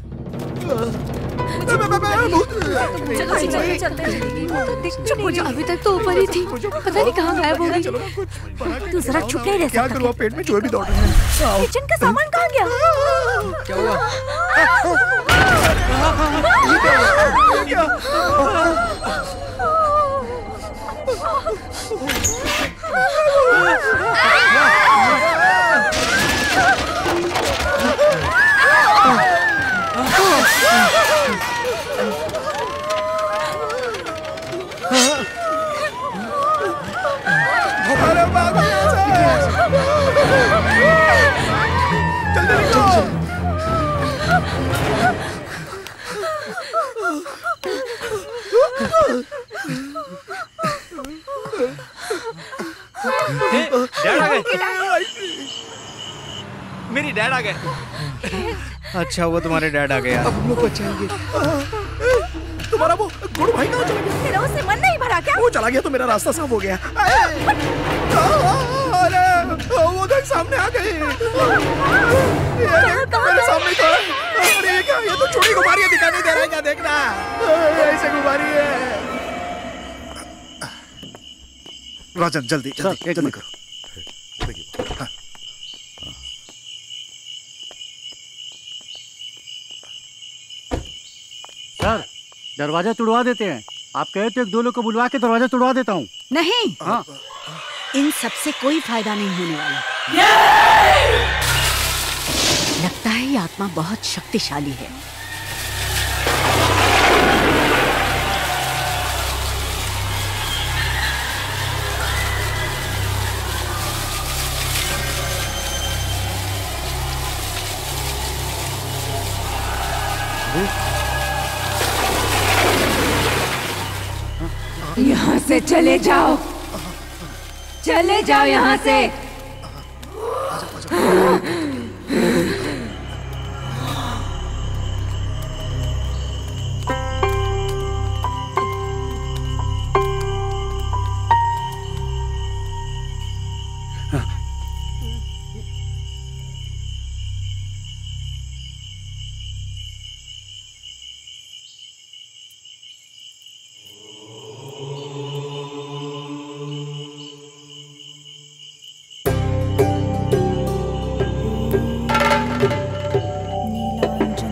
चलो चलते चलते चुप हो जाओ। अभी तक तो ऊपर ही थी, पता नहीं कहाँ गायब हो गई। तू जरा चुप नहीं रह सकता? क्या करूँ, पेट में चूहे भी दौड़ रहे हैं। किचन का सामान कहाँ गया? क्या हुआ? अरे भागो यहाँ से। जल्दी निकलो। डैड आ गए। मेरी डैड आ गए। अच्छा हुआ तुम्हारे डैड आ गए यार। अब हम लोग बचाएंगे। तुम्हारा वो गुरु भाई कहाँ चला गया? तेरा उससे मन नहीं भरा क्या? वो चला गया तो मेरा रास्ता साफ हो गया। अरे वो देख सामने आ गई। मेरे सामने तो। अरे ये क्या? ये तो चूड़ी घुमा रही है, दिखाई नहीं दे रहा है क्या? देखना ऐसे घुमा रही है। राजन जल्दी जल्दी जल्दी करो। सर दरवाजा तुड़वा देते हैं। आप कहे तो एक दो लोग को बुलवा के दरवाजा तुड़वा देता हूँ। नहीं, हाँ इन सब से कोई फायदा नहीं होने वाला। लगता है ये आत्मा बहुत शक्तिशाली है। यहाँ से चले जाओ, चले जाओ यहाँ से।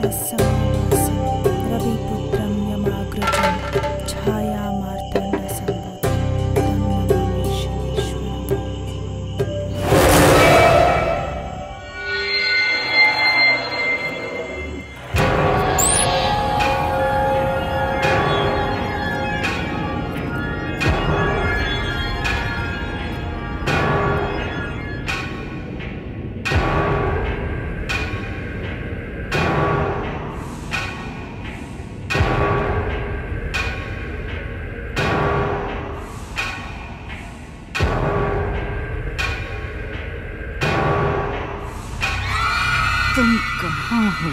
समाभासं रविपुत्रं यमाग्रजं छायामार्ताण्डसम्भूतं तं नमामि शनीश्वरम्। तुम कहाँ हो?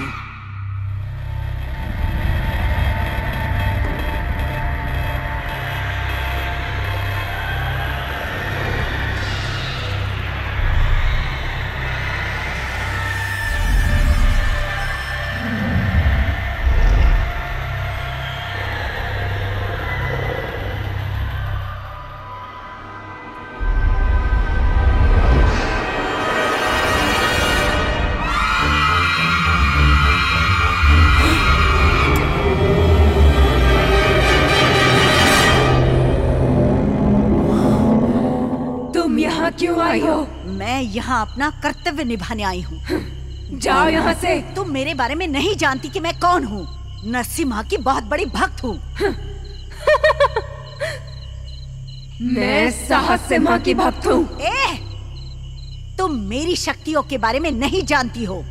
क्यों आई हो? मैं यहाँ अपना कर्तव्य निभाने आई हूँ। जाओ यहाँ से। तुम मेरे बारे में नहीं जानती कि मैं कौन हूँ। नरसिम्हा की बहुत बड़ी भक्त हूँ। मैं साहस सिम्हा की भक्त हूँ। ए, तुम मेरी शक्तियों के बारे में नहीं जानती हो।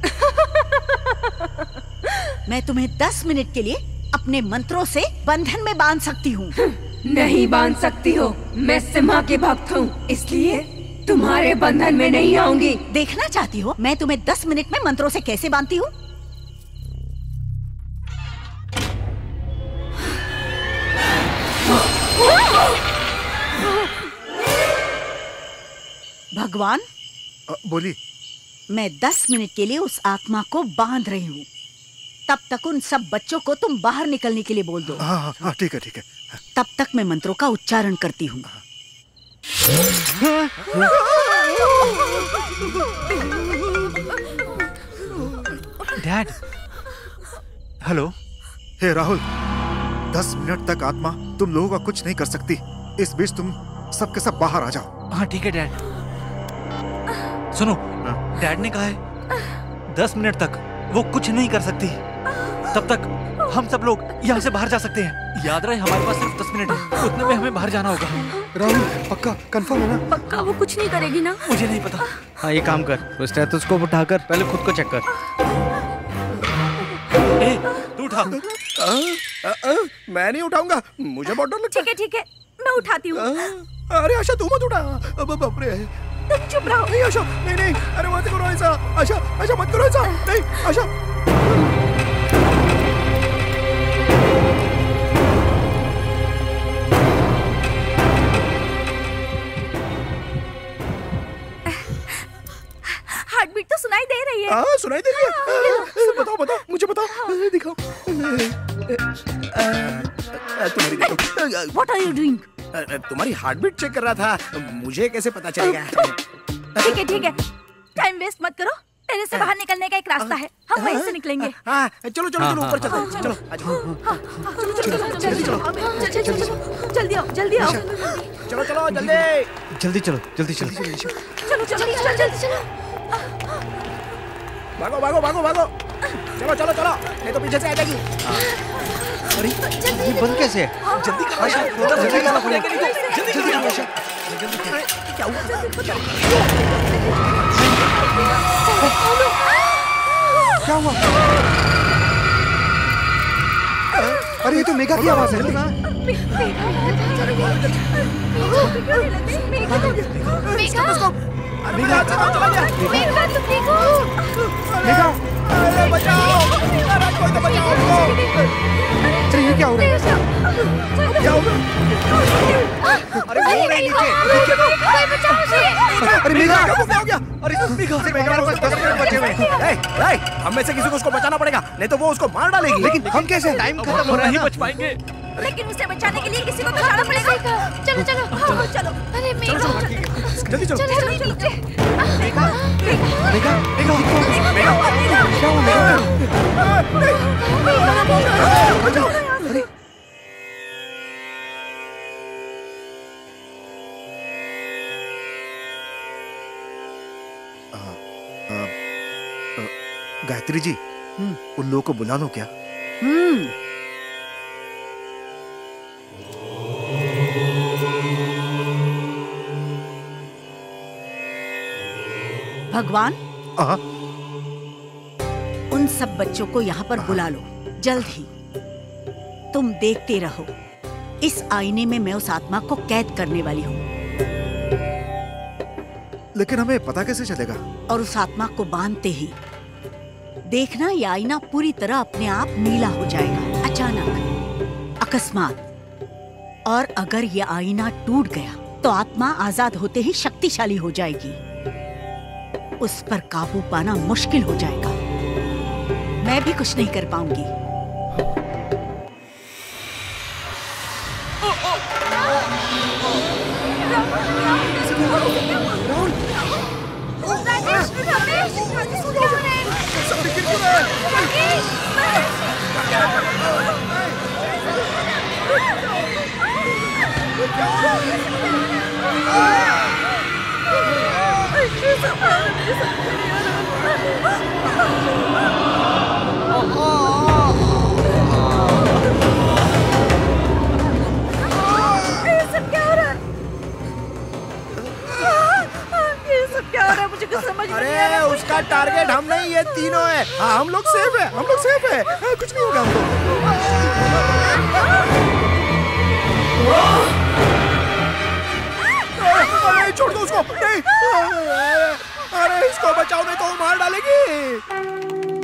मैं तुम्हें दस मिनट के लिए अपने मंत्रों से बंधन में बांध सकती हूँ। नहीं बांध सकती हो। मैं सिम्हा की भक्त हूँ, इसलिए तुम्हारे बंधन में नहीं आऊंगी। देखना चाहती हो मैं तुम्हें दस मिनट में मंत्रों से कैसे बांधती हूँ? भगवान बोली। मैं दस मिनट के लिए उस आत्मा को बांध रही हूँ। तब तक उन सब बच्चों को तुम बाहर निकलने के लिए बोल दो। हाँ हाँ हाँ ठीक है ठीक है। तब तक मैं मंत्रों का उच्चारण करती हूँ। डैड। हेलो। हे राहुल, दस मिनट तक आत्मा तुम लोगों का कुछ नहीं कर सकती। इस बीच तुम सबके सब बाहर आ जाओ। हाँ ठीक है डैड। सुनो, डैड ने कहा है दस मिनट तक वो कुछ नहीं कर सकती। तब तक हम सब लोग यहाँ से बाहर जा सकते हैं। याद रहे हमारे पास सिर्फ दस मिनट है, उतने में हमें बाहर जाना होगा। राहुल पक्का कंफर्म है ना? पक्का वो कुछ नहीं करेगी ना? मुझे नहीं पता। हाँ ये काम कर, वो स्टेथोस्कोप उठाकर पहले खुद को चेक कर। ए, तू उठा। मैं नहीं उठाऊंगा, मुझे बहुत डर लगता है। ठीक है ठीक है, मैं उठाती हूँ। अरे आशा तू मत उठा। अब बाप रे। तुम चुप रहो। नहीं आशा, नहीं नहीं, अरे मत करो ऐसा। आशा आशा मत करो ऐसा। नहीं आशा। हार्ट बीट तो सुनाई दे रही है। हाँ सुनाई दे रही है। बताओ बताओ, मुझे बताओ। दिखाओ। तुम्हारी देखो। What are you doing? तुम्हारी हार्ट बीट चेक कर रहा था, मुझे कैसे पता चलेगा? ठीक है ठीक है, टाइम वेस्ट मत करो। टेरेस से बाहर निकलने का एक रास्ता है, हम वहीं से निकलेंगे। हाँ चलो चलो चलो ऊपर चलो चलो जल्दी चलो जल्दी आओ जल्दी आओ। चलो चलो जल्दी जल्दी चलो जल्दी चलो चलो जल्दी चलो जल्दी चलो। भागो भागो भागो भागो। चलो चलो चलो, नहीं तो पीछे से आ जाएगी। अरे ये बंद कैसे है? जल्दी करो आशा, जल्दी करो जल्दी जल्दी आशा। क्या हुआ? क्या हुआ? अरे ये तो मेघा की आवाज है। मेघा मेघा चला चला गया। मेघा तुम देखो। मेघा अरे बचाओ, अरे कोई तो बचाओ उसको। अरे ये क्या हो रहा है? क्या हो रहा है? अरे वो रहे नीचे। कोई बचाओ उसे। अरे मेघा क्या हो गया? अरे मेघा से मेघा बस दस मिनट बचे हुए हैं। ए, ए, हम में से किसी को उसको बचाना पड़ेगा, नहीं तो वो उसको मार डालेगी। लेकिन हम कैसे? टाइम खत्म हो रहा है ना। बच पाएंगे। लेकिन उसे बचाने के लिए किसी को तो जाना पड़ेगा। चलो चलो हाँ, चलो। अरे मेघा जल्दी चलो चलो चलो मेघा मेघा मेघा मेघा क्या हुआ? गायत्री जी, उन लोगों को बुला लो क्या? हम्म भगवान, आ? उन सब बच्चों को यहाँ पर बुला लो जल्द ही। तुम देखते रहो, इस आईने में मैं उस आत्मा को कैद करने वाली हूँ। लेकिन हमें पता कैसे चलेगा? और उस आत्मा को बांधते ही देखना, ये आईना पूरी तरह अपने आप नीला हो जाएगा, अचानक, अकस्मात। और अगर ये आईना टूट गया तो आत्मा आजाद होते ही शक्तिशाली हो जाएगी। उस पर काबू पाना मुश्किल हो जाएगा। मैं भी कुछ नहीं कर पाऊंगी। अरे उसका टारगेट हम नहीं, ये तीनों है। हाँ, हम लोग सेफ है, हम लोग सेफ है। हाँ, कुछ नहीं होगा हमको। अरे छोड़ दो उसको, नहीं। अरे इसको बचाओ, नहीं तो वो मार डालेगी।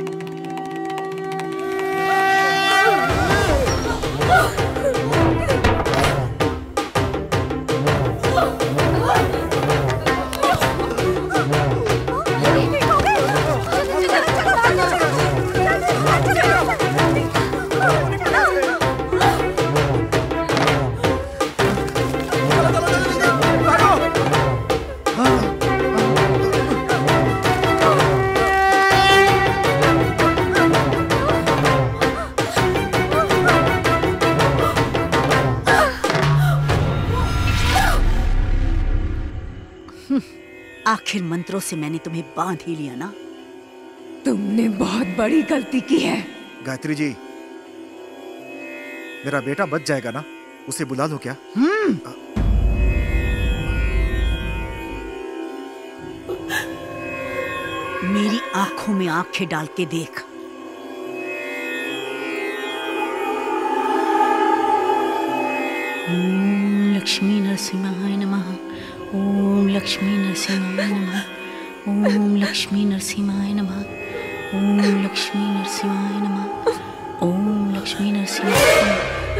आखिर मंत्रों से मैंने तुम्हें बांध ही लिया ना। तुमने बहुत बड़ी गलती की है। गायत्री जी, मेरा बेटा बच जाएगा ना? उसे बुला लो क्या? हम्म मेरी आंखों में आंखें डाल के देख। ओम लक्ष्मी नरसिंहाय नमः। ओम लक्ष्मी नरसिंहाय नमः। ओम लक्ष्मी नरसिंहाय नमः। ओम लक्ष्मी नरसिंहाय नमः। ओम लक्ष्मी नरसिंहाय।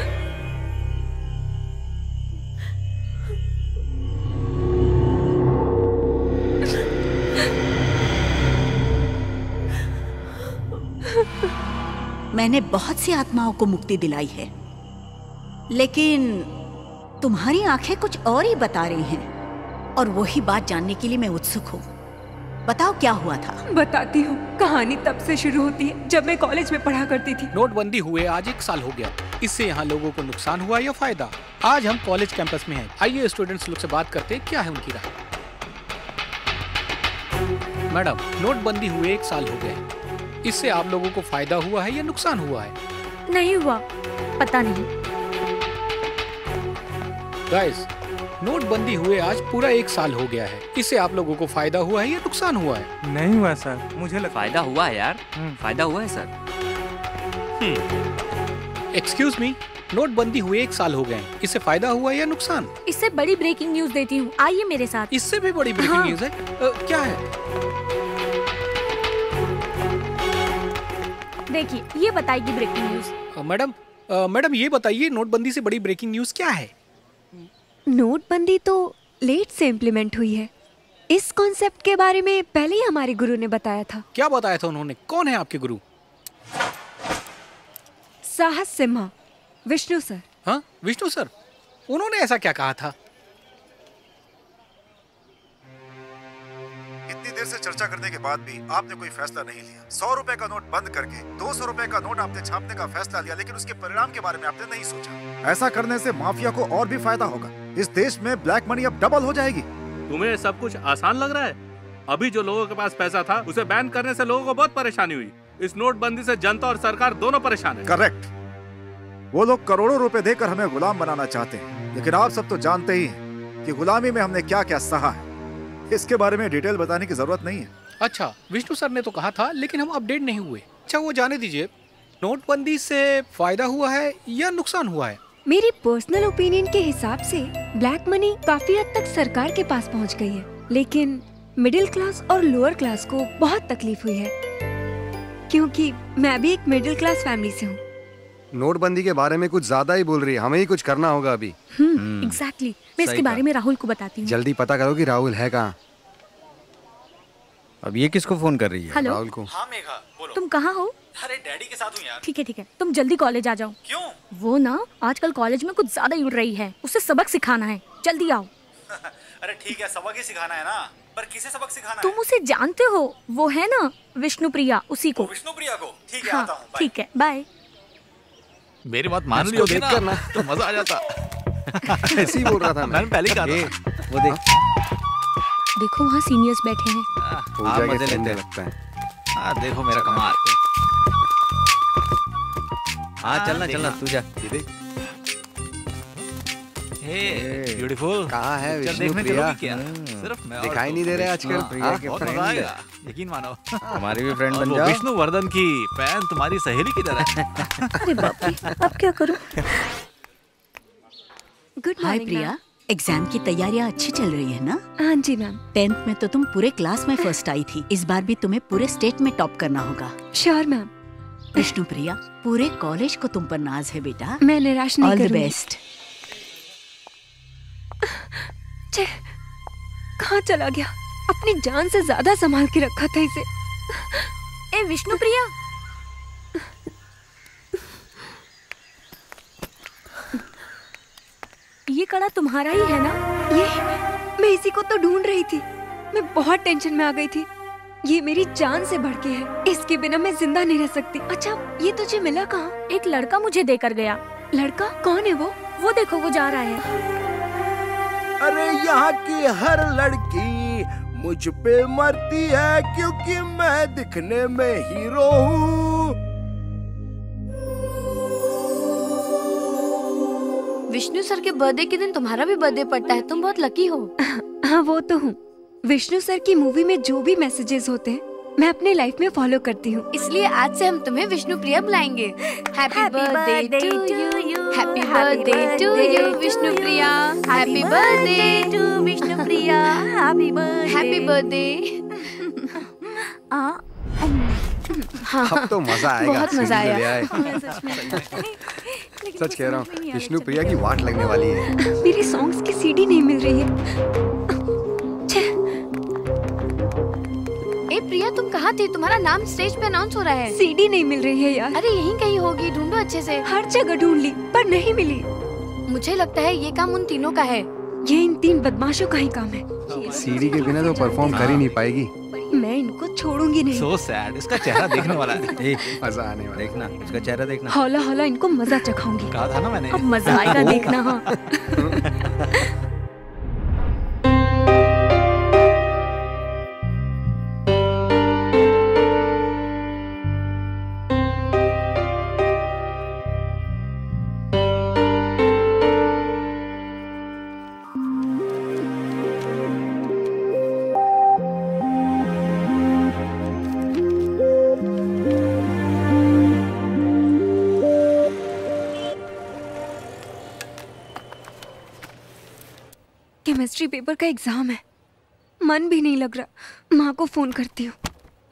मैंने बहुत सी आत्माओं को मुक्ति दिलाई है, लेकिन तुम्हारी आंखें कुछ और ही बता रही हैं। और वही बात जानने के लिए मैं उत्सुक हूँ। बताओ क्या हुआ था? बताती हूँ। कहानी तब से शुरू होती है जब मैं कॉलेज में पढ़ा करती थी। नोटबंदी हुए आज एक साल हो गया। इससे यहाँ लोगों को नुकसान हुआ या फायदा? आज हम कॉलेज कैंपस में हैं। आइए स्टूडेंट्स लोग से बात करते हैं, क्या है उनकी राय। मैडम, नोटबंदी हुए एक साल हो गए। इससे आप लोगों को फायदा हुआ है या नुकसान हुआ है? नहीं हुआ, पता नहीं। गाइस, नोटबंदी हुए आज पूरा एक साल हो गया है। इससे आप लोगों को फायदा हुआ है या नुकसान हुआ है? नहीं हुआ सर, मुझे लगता फायदा हुआ है यार, फायदा हुआ है सर। एक्सक्यूज मी, नोटबंदी हुए एक साल हो गए, इससे फायदा हुआ या नुकसान? इससे बड़ी ब्रेकिंग न्यूज देती हूँ, आइए मेरे साथ। इससे भी बड़ी ब्रेकिंग हाँ। न्यूज है? आ, क्या है? देखिए, ये बताएगी ब्रेकिंग न्यूज। मैडम, मैडम ये बताइए, नोटबंदी से बड़ी ब्रेकिंग न्यूज क्या है? नोटबंदी तो लेट से इम्प्लीमेंट हुई है। इस कॉन्सेप्ट के बारे में पहले ही हमारे गुरु ने बताया था। क्या बताया था उन्होंने? कौन है आपके गुरु? साहस सिम्हा, विष्णु सर। हाँ, विष्णु सर, उन्होंने ऐसा क्या कहा था? इतनी देर से चर्चा करने के बाद भी आपने कोई फैसला नहीं लिया। सौ रुपए का नोट बंद करके दो सौ रुपए का नोट आपने छापने का फैसला लिया, लेकिन उसके परिणाम के बारे में आपने नहीं सोचा। ऐसा करने से माफिया को और भी फायदा होगा। इस देश में ब्लैक मनी अब डबल हो जाएगी। तुम्हें सब कुछ आसान लग रहा है? अभी जो लोगों के पास पैसा था उसे बैन करने से लोगों को बहुत परेशानी हुई। इस नोटबंदी से जनता और सरकार दोनों परेशान है। करेक्ट। वो लोग करोड़ों रुपए देकर हमें गुलाम बनाना चाहते हैं, लेकिन आप सब तो जानते ही हैं कि गुलामी में हमने क्या क्या सहा है। इसके बारे में डिटेल बताने की जरूरत नहीं है। अच्छा, विष्णु सर ने तो कहा था, लेकिन हम अपडेट नहीं हुए। अच्छा वो जाने दीजिए, नोटबंदी से फायदा हुआ है या नुकसान हुआ है? मेरी पर्सनल ओपिनियन के हिसाब से ब्लैक मनी काफी हद तक सरकार के पास पहुंच गई है, लेकिन मिडिल क्लास और लोअर क्लास को बहुत तकलीफ हुई है, क्योंकि मैं भी एक मिडिल क्लास फैमिली से हूँ। नोटबंदी के बारे में कुछ ज्यादा ही बोल रही है, हमें ही कुछ करना होगा अभी। Hmm, exactly. मैं इसके बारे में राहुल को बताती हूँ। जल्दी पता करो कि राहुल है कहाँ। अब ये किसको फोन कर रही है? हेलो? राहुल को। हाँ मेघा, बोलो। तुम कहाँ हो? अरे डैडी के साथ हूँ यार। ठीक है ठीक है, तुम जल्दी कॉलेज आ जाओ। क्यों? वो ना आजकल कॉलेज में कुछ ज्यादा ही उड़ रही है, उसे सबक सिखाना है, जल्दी आओ। अरे ठीक है, सबक ही सिखाना है ना, पर किसे सबक सिखाना तुम है? उसे जानते हो, वो है ना विष्णु प्रिया, उसी को। विष्णु प्रिया को? ठीक है, हाँ, आता हूँ। ठीक है, बाय। मेरी बात मान लियो लियो देखकर ना, ना। तो मजा आ जाता। ऐसे ही बोल रहा था मैं। मैंने पहले ही कहा ये, था। वो देख। देखो वहाँ सीनियर्स बैठे हैं। पूजा के मजे संडे लेते लगता है। हाँ देखो मेरा कमाल। हाँ चलना चलना तू जा। Hey beautiful. कहाँ है पिक्चर विष्णु देखने प्रिया? चलोगी क्या? सिर्फ मैं और दिखाई तू। नहीं दे रहे आजकल। हाँ, प्रिया के बहुत friend मजा है। आएगा, यकीन मानो। हमारी भी फ्रेंड और बन वो जाओ। विष्णु वर्धन की फैन तुम्हारी सहेली की तरह है। अरे बाप रे, अब क्या करूं? Good hi morning Priya, exam की तैयारियां अच्छी चल रही है ना? हाँ जी मैम। टेंथ में तो तुम पूरे क्लास में फर्स्ट आई थी, इस बार भी तुम्हें पूरे स्टेट में टॉप करना होगा। Sure ma'am. विष्णु प्रिया, पूरे कॉलेज को तुम पर नाज है बेटा। मैं निराश नहीं ऑल द करूंगी। बेस्ट। छे, कहाँ चला गया? अपनी जान से ज्यादा संभाल के रखा था इसे। ए विष्णु प्रिया, ये कड़ा तुम्हारा ही है ना? ये मैं इसी को तो ढूंढ रही थी। मैं बहुत टेंशन में आ गई थी। ये मेरी जान से बढ़ के है, इसके बिना मैं जिंदा नहीं रह सकती। अच्छा, ये तुझे मिला कहाँ? एक लड़का मुझे देकर गया। लड़का? कौन है वो? वो देखो, वो जा रहा है। अरे यहाँ की हर लड़की मुझ पे मरती है, क्योंकि मैं दिखने में हीरो हूँ। विष्णु सर के बर्थडे के दिन तुम्हारा भी बर्थडे पड़ता है, तुम बहुत लकी हो। हाँ वो तो हूँ। विष्णु सर की मूवी में जो भी मैसेजेस होते हैं मैं अपने लाइफ में फॉलो करती हूँ, इसलिए आज से हम तुम्हें विष्णु प्रिया बुलाएंगे। Happy birthday to you, happy birthday to you Vishnu Priya, happy birthday to Vishnu Priya, happy birthday, happy birthday. अब तो मजा आएगा। बहुत मजा आया। ले आए। सच कह रहा हूँ, विष्णु प्रिया की वाट लगने वाली है। मेरी सॉन्ग्स की सीडी नहीं मिल रही है। ए प्रिया, तुम कहाँ थी? तुम्हारा नाम स्टेज पे अनाउंस हो रहा है। सीडी नहीं मिल रही है यार। अरे यहीं कहीं होगी, ढूंढो अच्छे से। हर जगह ढूंढ ली पर नहीं मिली। मुझे लगता है ये काम उन तीनों का है। ये इन तीन बदमाशों का ही काम है। सीडी के बिना तो परफॉर्म कर ही नहीं पाएगी। मैं इनको छोड़ूंगी नहीं। So sad, इसका चेहरा देखने वाला है। ए, मजा आने वाला। देखना इसका चेहरा देखना। हौला हौला इनको मजा चखाऊंगी। कहा था ना मैंने। अब मजा आएगा देखना। हाँ केमिस्ट्री पेपर का एग्जाम है, मन भी नहीं लग रहा। माँ को फोन करती हूँ।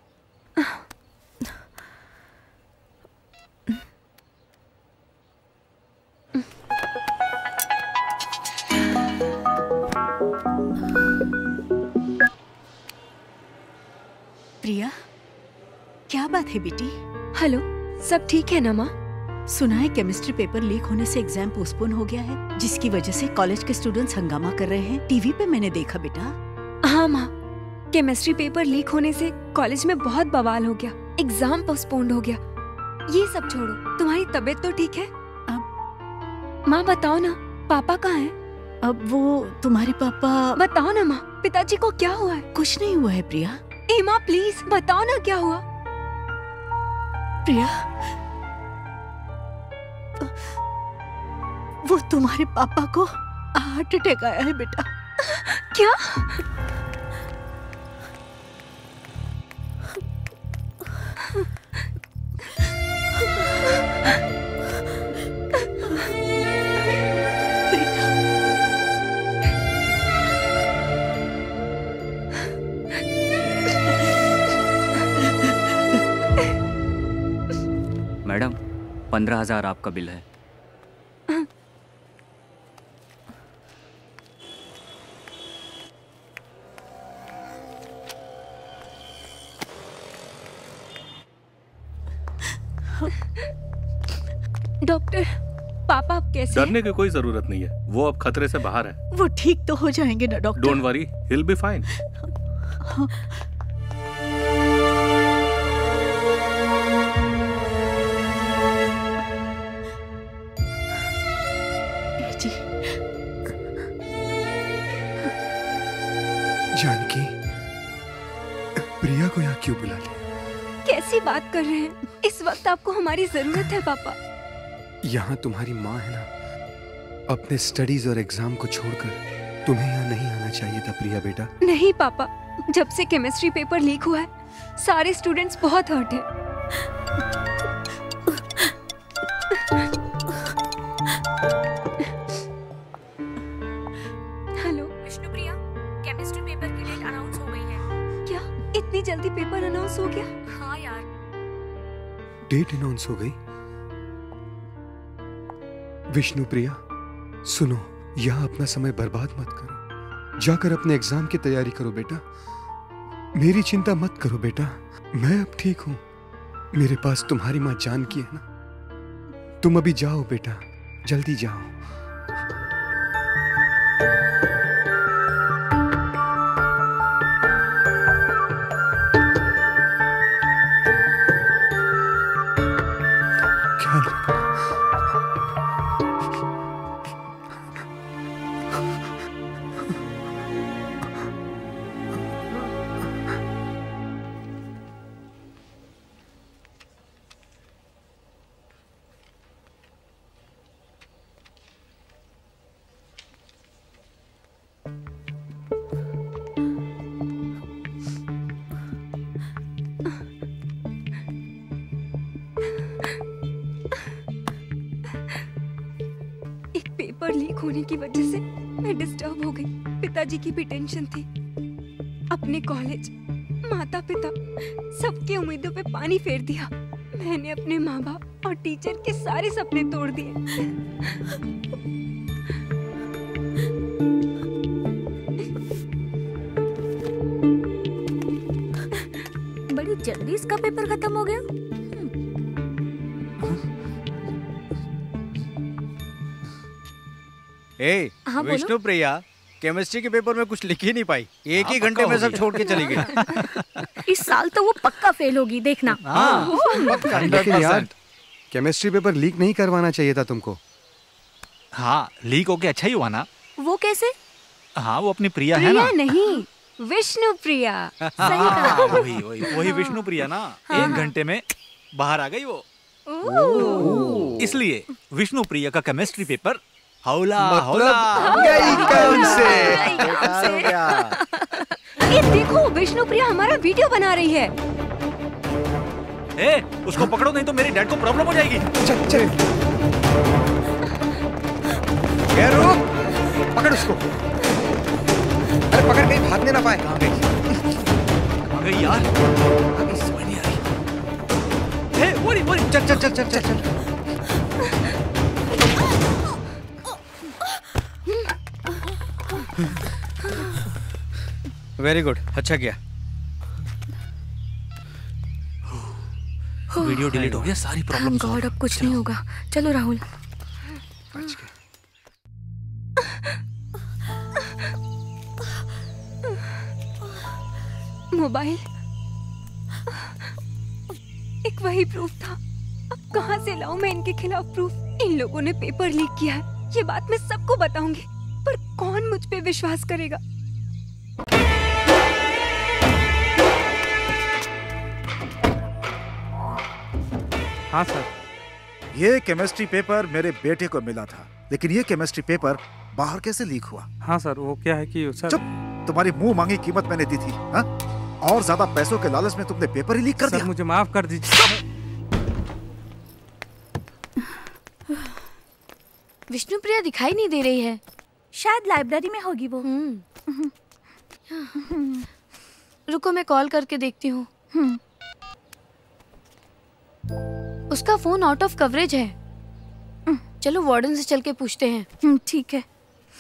प्रिया, क्या बात है बेटी? हेलो, सब ठीक है ना माँ? सुना है केमिस्ट्री पेपर लीक होने से एग्जाम पोस्टपोन हो गया है, जिसकी वजह से कॉलेज के स्टूडेंट्स हंगामा कर रहे हैं। टीवी पे मैंने देखा बेटा। हाँ माँ, केमिस्ट्री पेपर लीक होने से कॉलेज में बहुत बवाल हो गया, एग्जाम पोस्टपोन्ड हो गया। ये सब छोड़ो, तुम्हारी तबीयत तो ठीक है? अब माँ बताओ ना, पापा कहाँ हैं? अब वो तुम्हारे पापा। बताओ ना माँ, पिताजी को क्या हुआ है? कुछ नहीं हुआ है प्रिया। ए माँ प्लीज बताओ ना क्या हुआ। प्रिया, वो तुम्हारे पापा को हार्ट अटैक आया है बेटा। क्या? मैडम, पंद्रह हजार आपका बिल है। डॉक्टर, पापा आप कैसे? डरने की कोई जरूरत नहीं है, वो अब खतरे से बाहर है। वो ठीक तो हो जाएंगे ना doctor? Don't worry, he will be fine. जी। जानकी, प्रिया को यहाँ क्यों बुला लिया? कैसी बात कर रहे हैं? इस वक्त आपको हमारी जरूरत है पापा। यहाँ तुम्हारी माँ है ना, अपने स्टडीज और एग्जाम को छोड़कर तुम्हें यहाँ नहीं आना चाहिए था प्रिया बेटा। नहीं पापा, जब से केमिस्ट्री पेपर लीक हुआ है सारे स्टूडेंट्स बहुत हर्ट हैं। हेलो विष्णुप्रिया, केमिस्ट्री पेपर की डेट अनाउंस हो गई है। क्या इतनी जल्दी पेपर अनाउंस हो गया? हाँ यार। डेट अनाउंस हो गई? विष्णुप्रिया सुनो, यहाँ अपना समय बर्बाद मत करो, जाकर अपने एग्जाम की तैयारी करो बेटा। मेरी चिंता मत करो बेटा, मैं अब ठीक हूँ। मेरे पास तुम्हारी माँ जानकी है ना। तुम अभी जाओ बेटा, जल्दी जाओ। पेपर लीक होने की वजह से मैं डिस्टर्ब हो गई। पिताजी की भी टेंशन थी। अपने कॉलेज, माता पिता, सबके उम्मीदों पे पानी फेर दिया। मैंने अपने माँ बाप और टीचर के सारे सपने तोड़ दिए। बड़ी जल्दी इसका पेपर खत्म हो गया। ए, हाँ, बोलो। विष्णु प्रिया केमिस्ट्री के पेपर में कुछ लिख ही नहीं पाई। एक ही घंटे में सब छोड़ के चली गई। इस साल तो वो पक्का फेल होगी, देखना। हाँ, लेकिन यार केमिस्ट्री पेपर लीक नहीं करवाना चाहिए था तुमको। हाँ, लीक होके अच्छा ही हुआ ना। वो कैसे? हाँ, वो अपनी प्रिया है ना। प्रिया नहीं, विष्णु प्रिया। सही कहा। वही वही वही विष्णु प्रिया ना। एक घंटे में बाहर आ गई वो। इसलिए विष्णु प्रिया का केमिस्ट्री पेपर हौला हौला गई काम से। ये देखो, विष्णु प्रिया हमारा वीडियो बना रही है। ए, उसको पकड़ो नहीं तो मेरे डैड को प्रॉब्लम हो जाएगी। चल चल। ए, रुक, पकड़ उसको। अरे पकड़ कहीं भागने ना पाए। कहाँ गई? कहाँ गई यार? अभी समझ नहीं आ रही। ए, वो नहीं, वो नहीं। चल चल चल चल चल चल। वेरी गुड, अच्छा किया। वीडियो डिलीट हो गया, सारी प्रॉब्लम गॉड, अब कुछ नहीं होगा। चलो राहुल। मोबाइल, एक वही प्रूफ था। अब कहाँ से लाऊं मैं इनके खिलाफ प्रूफ? इन लोगों ने पेपर लीक किया है, ये बात मैं सबको बताऊंगी, पर कौन मुझ पे विश्वास करेगा? हाँ सर। ये केमिस्ट्री पेपर मेरे बेटे को मिला था, लेकिन ये केमिस्ट्री पेपर बाहर कैसे लीक हुआ? हाँ सर, वो क्या है कि सर। चुप, तुम्हारी मुंह मांगी कीमत मैंने दी थी, हाँ? और ज्यादा पैसों के लालच में तुमने पेपर ही लीक कर सर, दिया। मुझे माफ कर दीजिए। विष्णुप्रिया दिखाई नहीं दे रही है। शायद लाइब्रेरी में होगी वो। रुको मैं कॉल करके देखती हूँ। उसका फोन आउट ऑफ कवरेज है। चलो वार्डन से चल के पूछते हैं। ठीक है।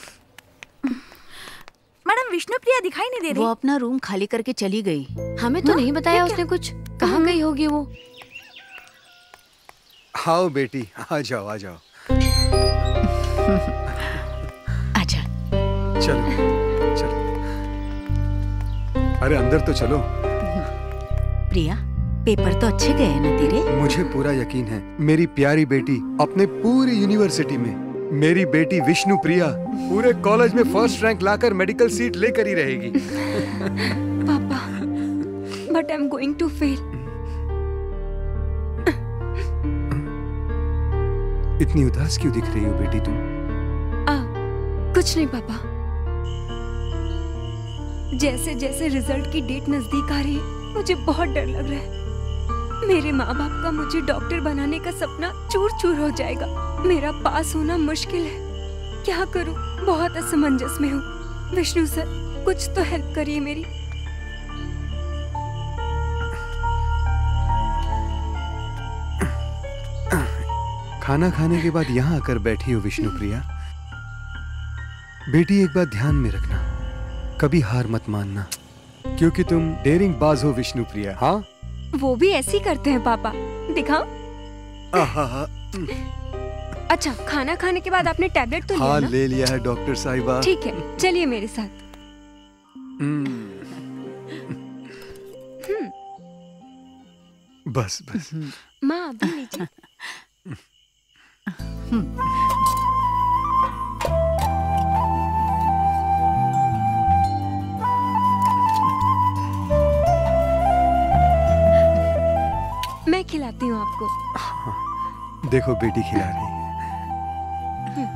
मैडम विष्णुप्रिया दिखाई नहीं दे रही। वो अपना रूम खाली करके चली गई। हमें तो नहीं बताया उसने कुछ। कहाँ गई होगी वो? आओ बेटी, आ जाओ आ जाओ। आजा। चलो चलो। अरे अंदर तो चलो। प्रिया, पेपर तो अच्छे गए हैं ना तेरे? मुझे पूरा यकीन है मेरी प्यारी बेटी अपने पूरी यूनिवर्सिटी में, मेरी बेटी विष्णु प्रिया पूरे कॉलेज में फर्स्ट रैंक लाकर मेडिकल सीट लेकर ही रहेगी। पापा, but I am going to fail. इतनी उदास क्यों दिख रही हो बेटी तुम? आ, कुछ नहीं पापा। जैसे जैसे रिजल्ट की डेट नजदीक आ रही है, मुझे बहुत डर लग रहा है। मेरे माँ बाप का मुझे डॉक्टर बनाने का सपना चूर चूर हो जाएगा। मेरा पास होना मुश्किल है। क्या करूं? बहुत असमंजस में हूँ। विष्णु सर, कुछ तो हेल्प करिए मेरी। खाना खाने के बाद यहाँ आकर बैठी हो विष्णु प्रिया। बेटी एक बात ध्यान में रखना, कभी हार मत मानना, क्योंकि तुम डेयरिंग बाज हो विष्णु प्रिया। हाँ, वो भी ऐसी करते हैं पापा, दिखाओ। अच्छा, खाना खाने के बाद आपने टैबलेट तो लिया हाँ ना? ले लिया है डॉक्टर साहिबा। ठीक है, चलिए मेरे साथ। बस बस। माँ अभी लीजिए। मैं खिलाती हूँ आपको। देखो बेटी खिला रही है।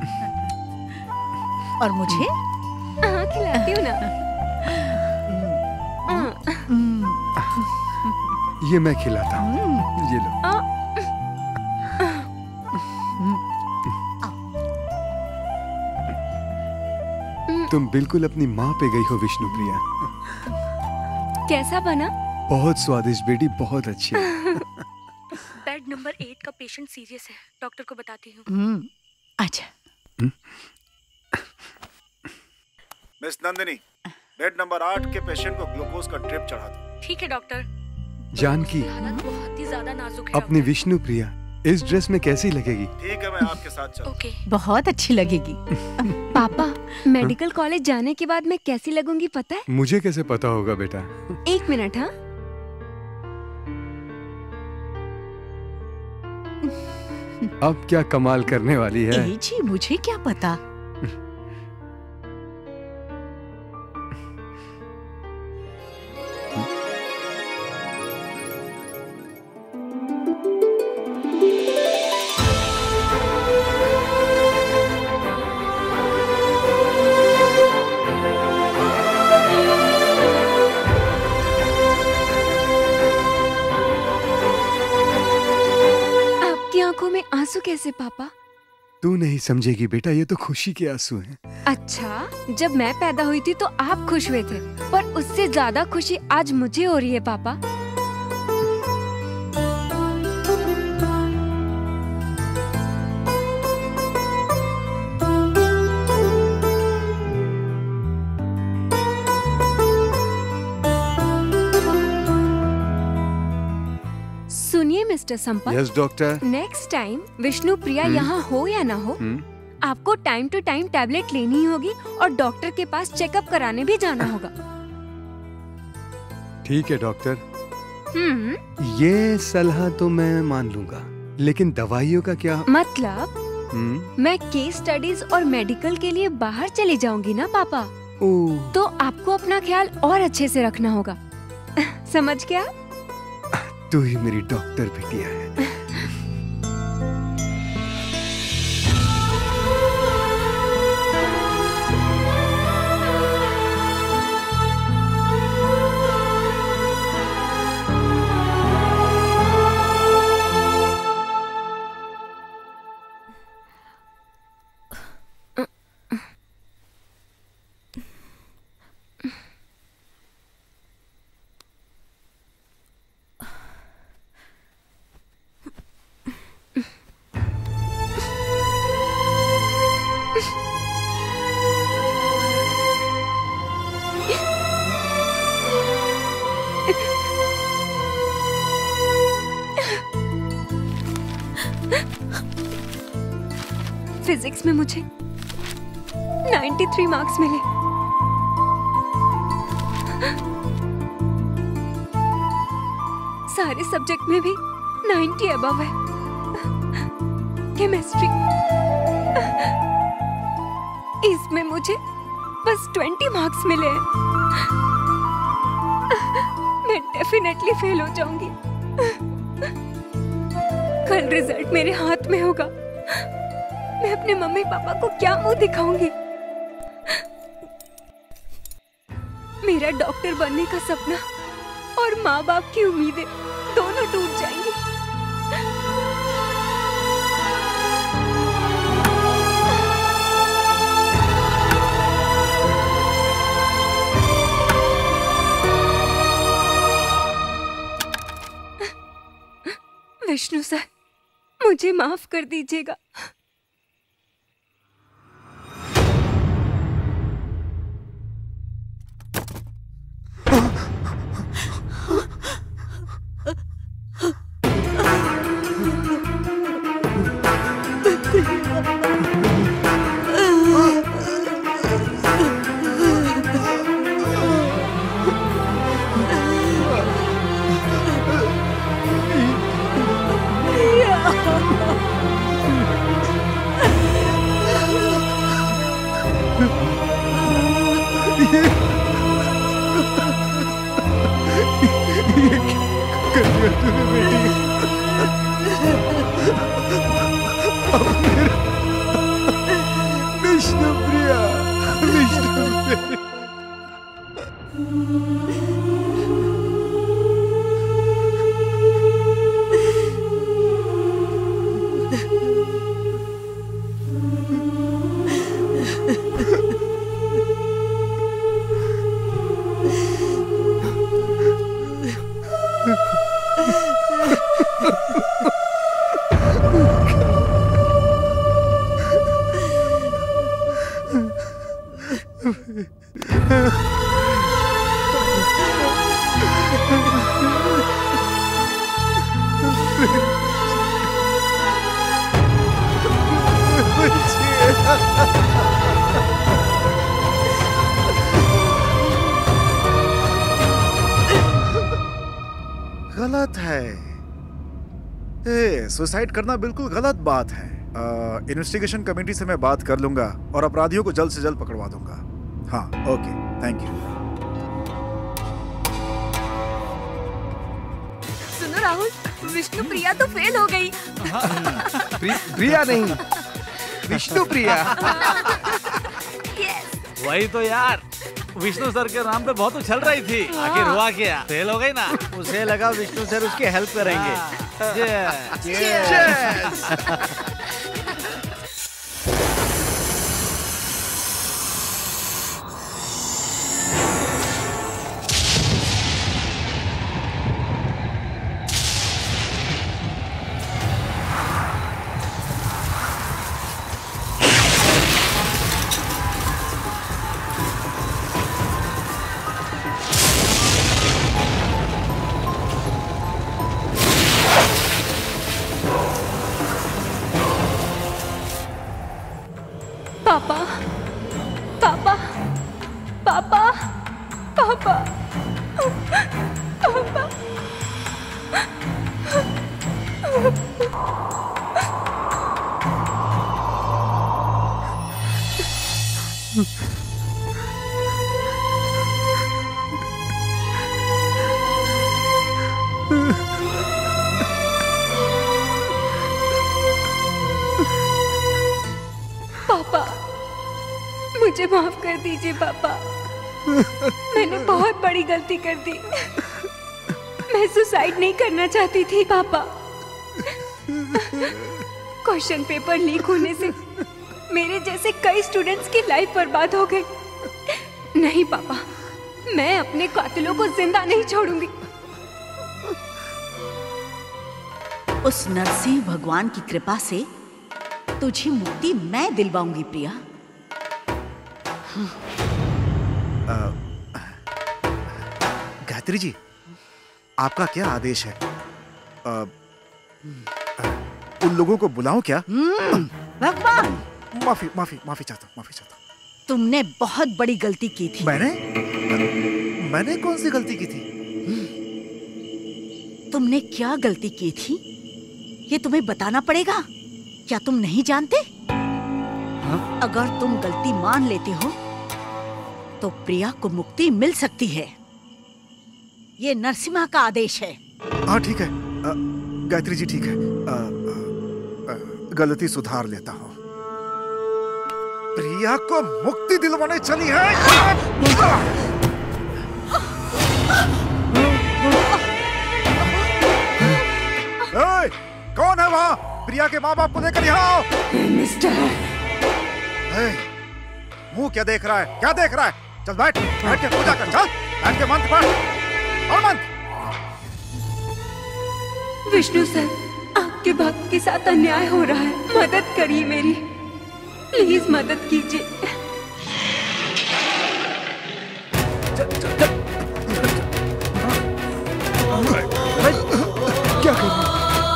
और मुझे? हाँ खिलाती हूँ ना। ये मैं खिलाता हूँ, ये लो। तुम बिल्कुल अपनी माँ पे गई हो विष्णु प्रिया। कैसा बना? बहुत स्वादिष्ट बेटी, बहुत अच्छी। बेड नंबर एट का पेशेंट सीरियस है, डॉक्टर को बताती हूँ। अच्छा। मिस नंदिनी, बेड नंबर आठ के पेशेंट को ग्लूकोज का ड्रिप चढ़ा दो। ठीक है डॉक्टर। जानकी, हालत बहुत ही ज्यादा नाजुक है। अपनी विष्णु प्रिया इस ड्रेस में कैसी लगेगी? ठीक है, मैं आपके साथ चलता हूं। ओके। बहुत अच्छी लगेगी। पापा, मेडिकल कॉलेज जाने के बाद मैं कैसी लगूंगी पता है? मुझे कैसे पता होगा बेटा? एक मिनट। हाँ, अब क्या कमाल करने वाली है? ए जी, मुझे क्या पता। आंखों में आंसू कैसे पापा? तू नहीं समझेगी बेटा, ये तो खुशी के आंसू हैं। अच्छा, जब मैं पैदा हुई थी तो आप खुश हुए थे, पर उससे ज्यादा खुशी आज मुझे हो रही है पापा। सुनिए mister Sampat. Yes doctor. Next time Vishnu Priya यहाँ हो या ना हो, आपको टाइम टू टाइम टैबलेट लेनी होगी और डॉक्टर के पास चेकअप कराने भी जाना होगा। ठीक है डॉक्टर, हम्म। ये सलाह तो मैं मान लूंगा, लेकिन दवाइयों का क्या? मतलब हम्म? मैं केस स्टडीज और मेडिकल के लिए बाहर चली जाऊंगी ना पापा, तो आपको अपना ख्याल और अच्छे से रखना होगा। समझ गया? तू ही मेरी डॉक्टर बिटिया है। फिजिक्स में मुझे तिरानवे मार्क्स मिले। सारे सब्जेक्ट में भी नब्बे अबव है। केमिस्ट्री इसमें मुझे बस बीस मार्क्स मिले हैं। मैं डेफिनेटली फेल हो जाऊंगी। कल रिजल्ट मेरे हाथ में होगा। मैं अपने मम्मी पापा को क्या मुंह दिखाऊंगी? मेरा डॉक्टर बनने का सपना और माँ बाप की उम्मीदें दोनों टूट जाएंगी। विष्णु सर, मुझे माफ कर दीजिएगा। विष्णुप्रिया, विष्णुप्रिया। गलत है। ए, सुसाइड करना बिल्कुल गलत बात है। इन्वेस्टिगेशन कमेटी से मैं बात कर लूंगा और अपराधियों को जल्द से जल्द पकड़वा दूंगा। हाँ, ओके, थैंक यू। सुनो राहुल, विष्णु प्रिया तो फेल हो गई। प्रि, प्रिया नहीं, विष्णु प्रिया। वही तो यार, विष्णु सर के नाम पे बहुत उछल रही थी। आखिर हुआ क्या? फेल हो गई ना। उसे लगा विष्णु सर उसकी हेल्प करेंगे। Cheers. Cheers. पापा, पापा, पापा, पापा, पापा। पापा, मुझे माफ कर दीजिए पापा। मैंने बहुत बड़ी गलती कर दी। मैं सुसाइड नहीं करना चाहती थी पापा। क्वेश्चन पेपर लीक होने से मेरे जैसे कई स्टूडेंट्स की लाइफ बर्बाद हो गई। नहीं पापा, मैं अपने कातिलों को जिंदा नहीं छोड़ूंगी। उस नरसिंह भगवान की कृपा से तुझे मुक्ति मैं दिलवाऊंगी प्रिया। गायत्री जी, आपका क्या आदेश है? आ, उन लोगों को बुलाऊं क्या? भगवान, माफी माफी माफी चाहता हूँ, माफी चाहता हूँ। तुमने बहुत बड़ी गलती की थी। मैंने मैंने कौन सी गलती की थी? तुमने क्या गलती की थी ये तुम्हें बताना पड़ेगा। क्या तुम नहीं जानते? हाँ? अगर तुम गलती मान लेते हो तो प्रिया को मुक्ति मिल सकती है। ये नरसिम्हा का आदेश है। हाँ ठीक है गायत्री जी, ठीक है। आ, आ, गलती सुधार लेता हूँ। प्रिया को मुक्ति दिलवाने चली है। ए, कौन है वहाँ? प्रिया के माँ बाप को लेकर यहाँ आओ। मिस्टर, मुंह क्या देख रहा है? क्या देख रहा है? चल बैठ, बैठ के पूजा कर। चल बैठ के मंत्र पढ़ और मंत्र। विष्णु सर, आपके भक्त के साथ अन्याय हो रहा है, मदद करिए मेरी, प्लीज मदद कीजिए। क्या कर रहे हैं?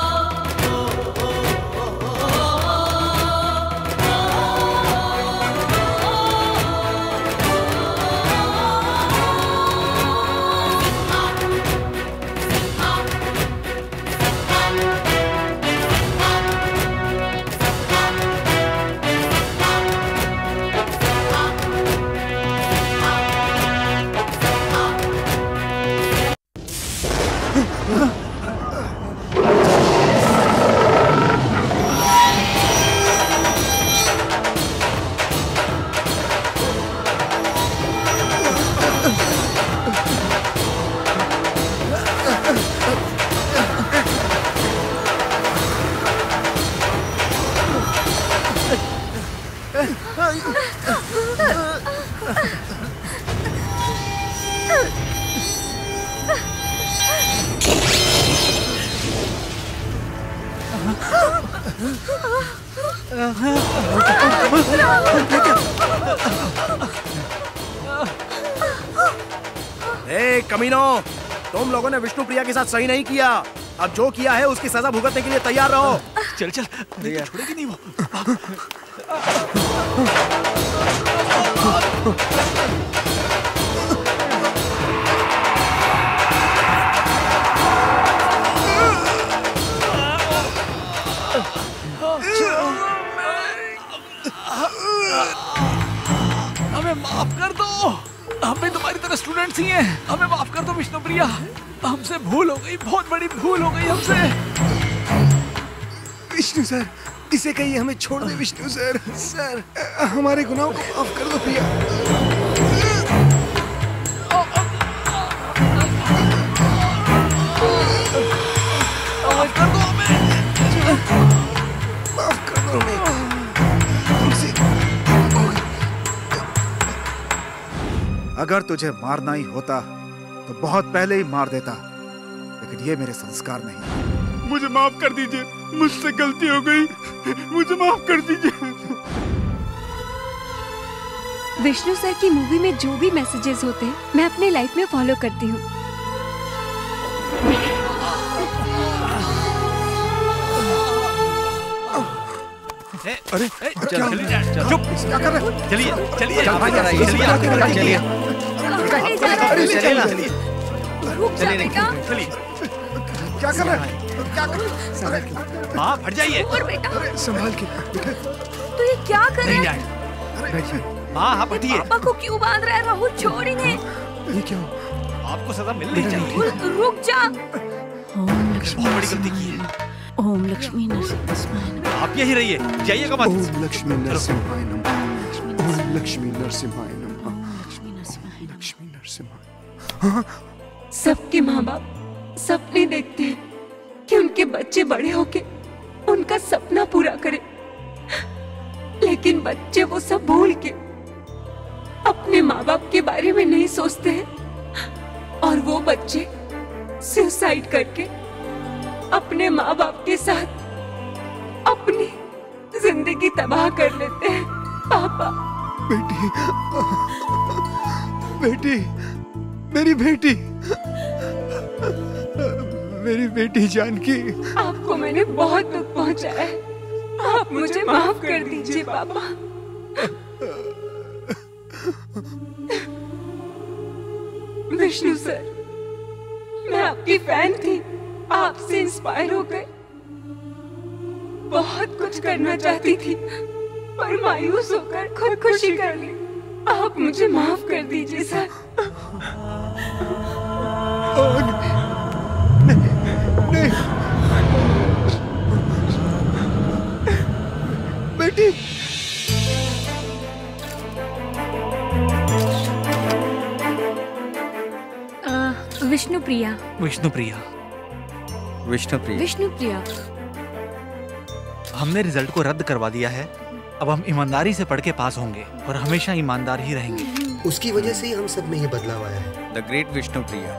ए कमीनो, तुम लोगों ने विष्णु प्रिया के साथ सही नहीं किया। अब जो किया है उसकी सजा भुगतने के लिए तैयार रहो। चल चल, नहीं तो छोड़ेगी नहीं वो। हमें माफ कर दो, हम भी तुम्हारी तरह स्टूडेंट्स ही हैं। हमें माफ कर दो विष्णु प्रिया, हमसे भूल हो गई, बहुत बड़ी भूल हो गई हमसे। विष्णु सर, इसे कहिए हमें छोड़ दे। विष्णु सर, सर हमारे गुनाहों को माफ कर दो प्रिया। माफ कर दो हमें, माफ कर दो हमें। अगर तुझे मारना ही होता तो बहुत पहले ही मार देता, लेकिन ये मेरे संस्कार नहीं। मुझे माफ कर दीजिए, मुझसे गलती हो गई, मुझे माफ कर दीजिए। विष्णु सर की मूवी में जो भी मैसेजेस होते हैं मैं अपने लाइफ में फॉलो करती हूँ। अरे चलिए, चुप, क्या कर रहे हो? चलिए चलिए चल भाई, चलिए, चलिए चलिए। चलिए चलिए ना। चलिए चलिए, क्या कर रहे हैं? क्या कर रहे हैं? हाँ फट जाइए। संभाल के। तो ये क्या कर रहे हैं? हाँ हाँ फटिए। पापा को क्यों बांध रहा है? राहुल छोड़ इन्हें। ये क्या हो? आपको सजा मिलनी चाहिए। रुक जा। ओम लक्ष्मी बहुत बड़ी गलती की है। ओम लक्ष्मी नरसिम्हाय। आप यहीं रहिए, जाइएगा मत। ओम लक्ष्मी नरसिम्हाय नमः। ओम लक्ष्मी नरसिम्हाय नमः। लक्ष्मी नरसिम्हाय। सबके माँ बाप सपने देखते हैं कि उनके बच्चे बड़े होके उनका सपना पूरा करें, लेकिन बच्चे वो सब भूल के अपने माँ बाप के बारे में नहीं सोचते हैं और वो बच्चे सुसाइड करके अपने माँ बाप के साथ अपनी जिंदगी तबाह कर लेते हैं। पापा, बेटी, बेटी, मेरी बेटी, मेरी बेटी जानकी। आपको मैंने बहुत दुख पहुंचाया है, आप मुझे माफ कर दीजिए पापा। विष्णु सर, मैं आपकी फैन थी, आपसे इंस्पायर हो गए। बहुत कुछ करना चाहती थी पर मायूस होकर खुदकुशी कर ली। आप मुझे माफ कर दीजिए सर। नहीं, बेटी। विष्णु प्रिया। विष्णु प्रिया। विष्णु प्रिया। विष्णु प्रिया। हमने रिजल्ट को रद्द करवा दिया है। अब हम ईमानदारी से पढ़ के पास होंगे और हमेशा ईमानदार ही रहेंगे। उसकी वजह से ही हम सब में ये बदलाव आया है। The great Vishnu Priya.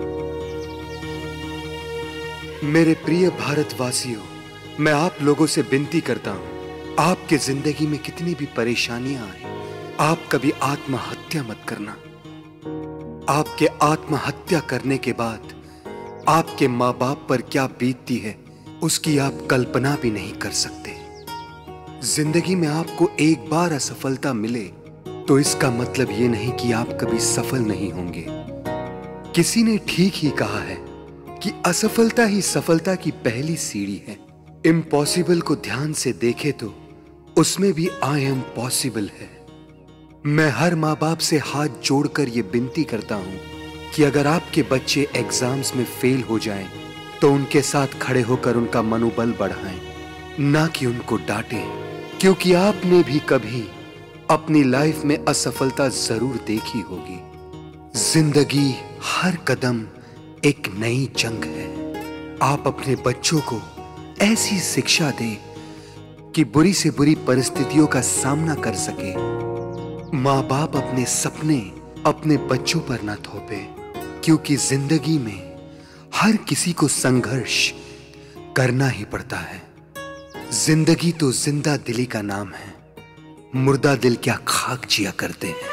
मेरे प्रिय भारतवासियों, मैं आप लोगों से विनती करता हूँ, आपके जिंदगी में कितनी भी परेशानियां आए, आप कभी आत्महत्या मत करना। आपके आत्महत्या करने के बाद आपके माँ बाप पर क्या बीतती है उसकी आप कल्पना भी नहीं कर सकते। जिंदगी में आपको एक बार असफलता मिले तो इसका मतलब ये नहीं कि आप कभी सफल नहीं होंगे। किसी ने ठीक ही कहा है कि असफलता ही सफलता की पहली सीढ़ी है। इम्पॉसिबल को ध्यान से देखे तो उसमें भी आई एम पॉसिबल है। मैं हर माँ बाप से हाथ जोड़कर ये विनती करता हूं कि अगर आपके बच्चे एग्जाम्स में फेल हो जाएं, तो उनके साथ खड़े होकर उनका मनोबल बढ़ाएं, ना कि उनको डांटें, क्योंकि आपने भी कभी अपनी लाइफ में असफलता जरूर देखी होगी। जिंदगी हर कदम एक नई जंग है। आप अपने बच्चों को ऐसी शिक्षा दें कि बुरी से बुरी परिस्थितियों का सामना कर सके। माँ बाप अपने सपने अपने बच्चों पर न थोपे, क्योंकि जिंदगी में हर किसी को संघर्ष करना ही पड़ता है। जिंदगी तो जिंदा दिली का नाम है, मुर्दा दिल क्या खाक जिया करते हैं।